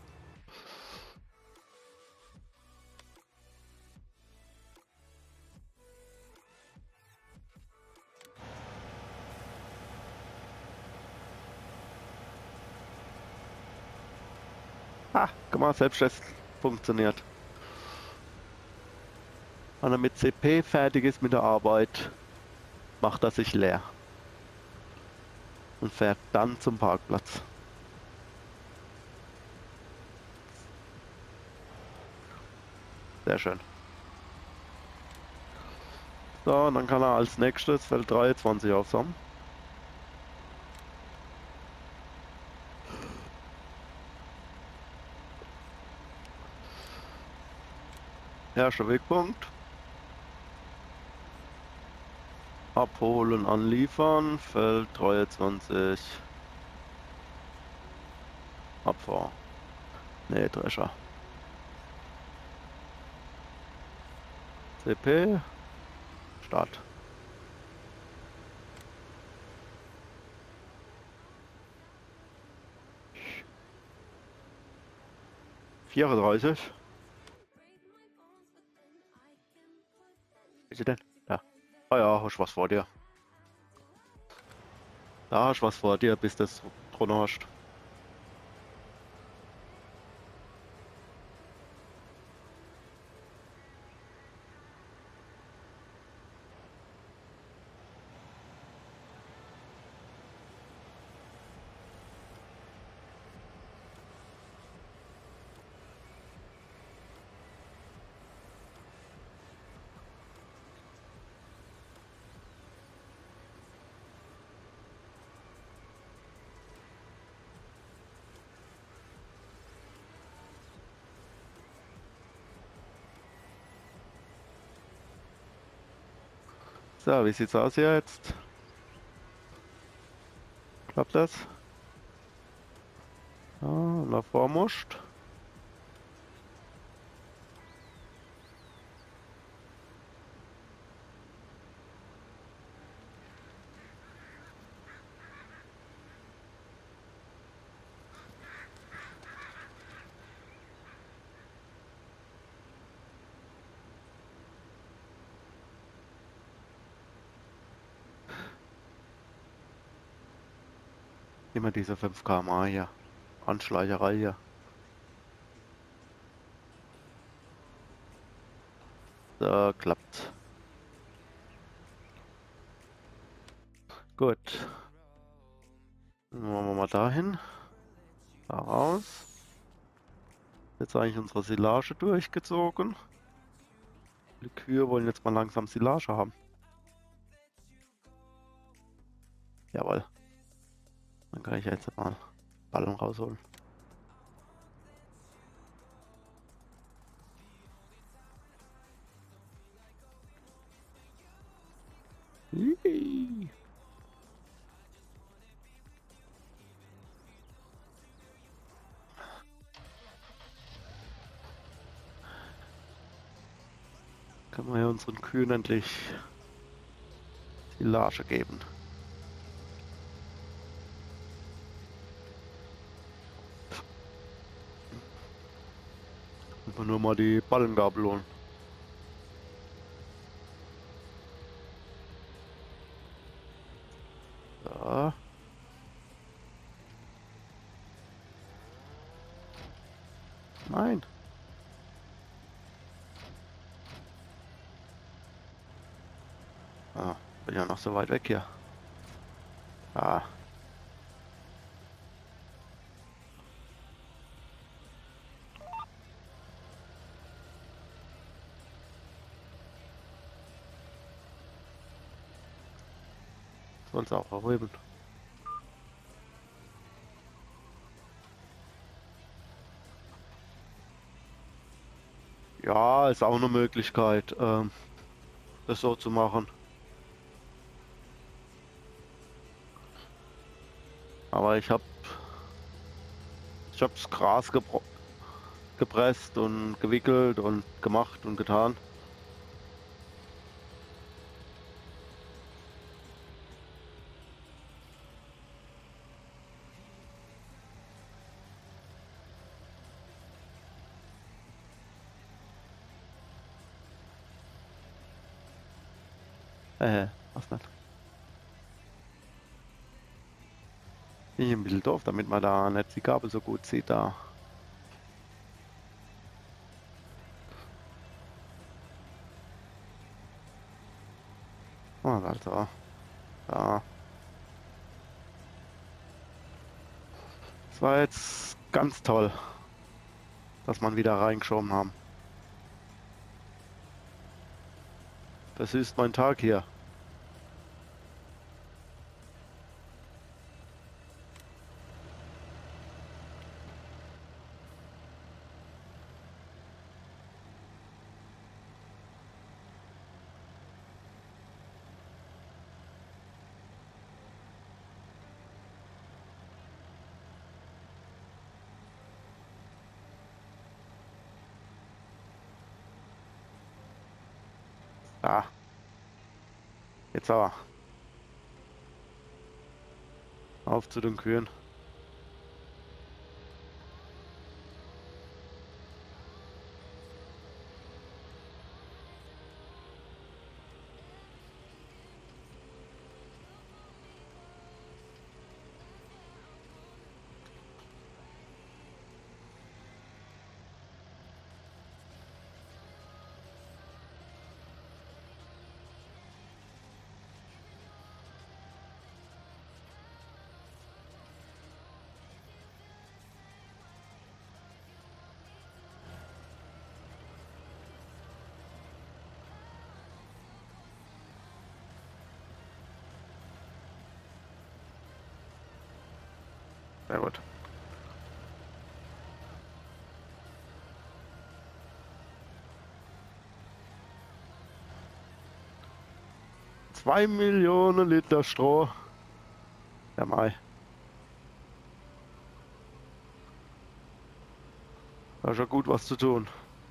Ah, guck mal, selbst das funktioniert. Wenn er mit C P fertig ist mit der Arbeit, macht er sich leer. Und fährt dann zum Parkplatz. Sehr schön. So, und dann kann er als nächstes Feld dreiundzwanzig aufsammeln. Erster Wegpunkt. Abholen, anliefern, Feld dreiundzwanzig. Abfahren. Ne, Drescher. C P. Start. vierunddreißig. Wie ist sie denn? Ja. Ah ja, hast was vor dir. Da hast was vor dir, bis das drunter hast. So, wie sieht's aus hier jetzt? Klappt das? Ja, nach Vormuscht. Immer diese fünf Kilometer pro Stunde hier. Anschleicherei hier. So, klappt. Gut. Dann machen wir mal dahin. Da raus. Jetzt eigentlich unsere Silage durchgezogen. Die Kühe wollen jetzt mal langsam Silage haben. Jawohl. Dann kann ich jetzt mal Ballen rausholen. Hihi. Können wir ja unseren Kühen endlich Silage geben. Einfach nur mal die Ballengabel holen. So. Nein. Ah, bin ja noch so weit weg hier. Ah. Soll's auch erheben. Ja, ist auch eine Möglichkeit, ähm, das so zu machen. Aber ich habe ich hab's Gras gebro- gepresst und gewickelt und gemacht und getan. Äh, was nicht? Bin ich ein bisschen doof, damit man da nicht die Gabel so gut sieht da. Ah, also, da. Das war jetzt ganz toll, dass man wieder reingeschoben haben. Das ist mein Tag hier. Ah, jetzt aber. Auf zu den Kühen. Sehr gut. Zwei Millionen Liter Stroh. Ja, Mai. Da ist ja gut was zu tun.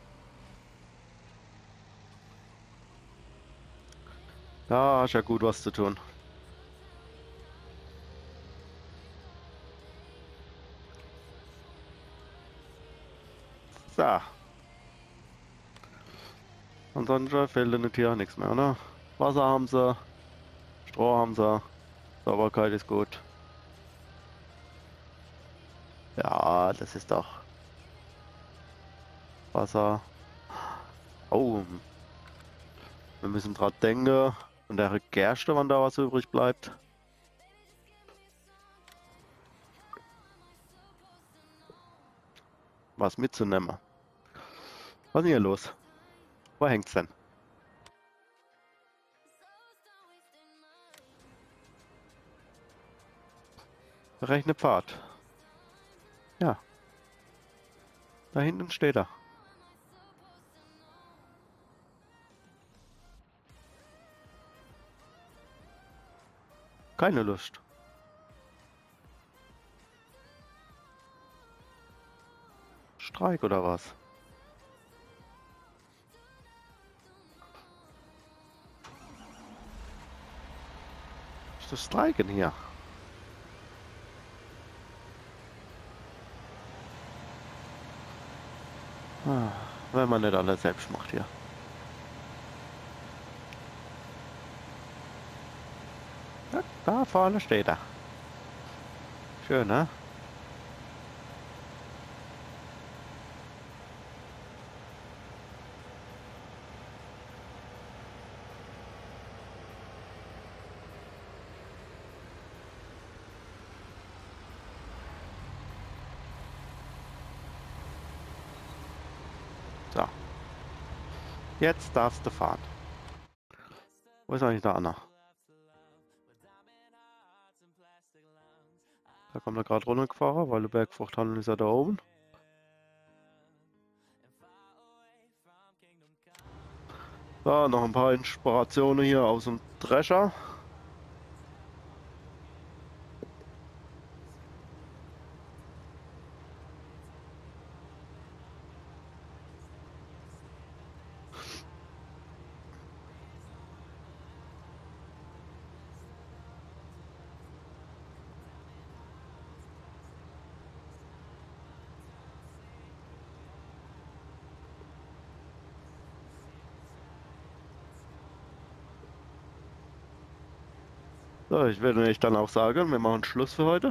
Da ist ja gut was zu tun. So. Ansonsten fehlt in den Tieren nichts mehr, ne? Wasser haben sie, Stroh haben sie, Sauberkeit ist gut. Ja, das ist doch Wasser. Oh, wir müssen dran denken, und der Gerste, wann da was übrig bleibt. Was mitzunehmen. Was ist denn hier los? Wo hängt's denn? Berechne Pfad. Ja. Da hinten steht er. Keine Lust. Streik oder was? Ist das Streiken hier? Ah, wenn man nicht alles selbst macht hier. Ja, da vorne steht er. Schön, ne? So. Jetzt darfst du fahren. Wo ist eigentlich der Anna? Da kommt er gerade runtergefahren, weil der Bergfruchthandel ist ja da oben. So, noch ein paar Inspirationen hier aus dem Drescher. So, ich werde euch dann auch sagen, wir machen Schluss für heute.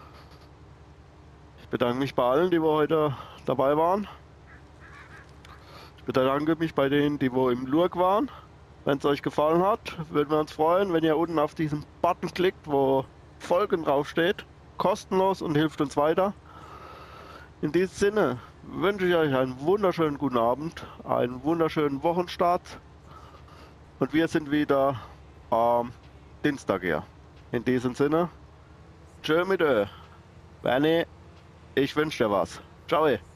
Ich bedanke mich bei allen, die wo heute dabei waren. Ich bedanke mich bei denen, die wo im Lurk waren. Wenn es euch gefallen hat, würden wir uns freuen, wenn ihr unten auf diesen Button klickt, wo Folgen draufsteht. Kostenlos und hilft uns weiter. In diesem Sinne wünsche ich euch einen wunderschönen guten Abend, einen wunderschönen Wochenstart. Und wir sind wieder am Dienstag hier. In diesem Sinne, tschö mit ö. Bernie, ich wünsche dir was. Ciao.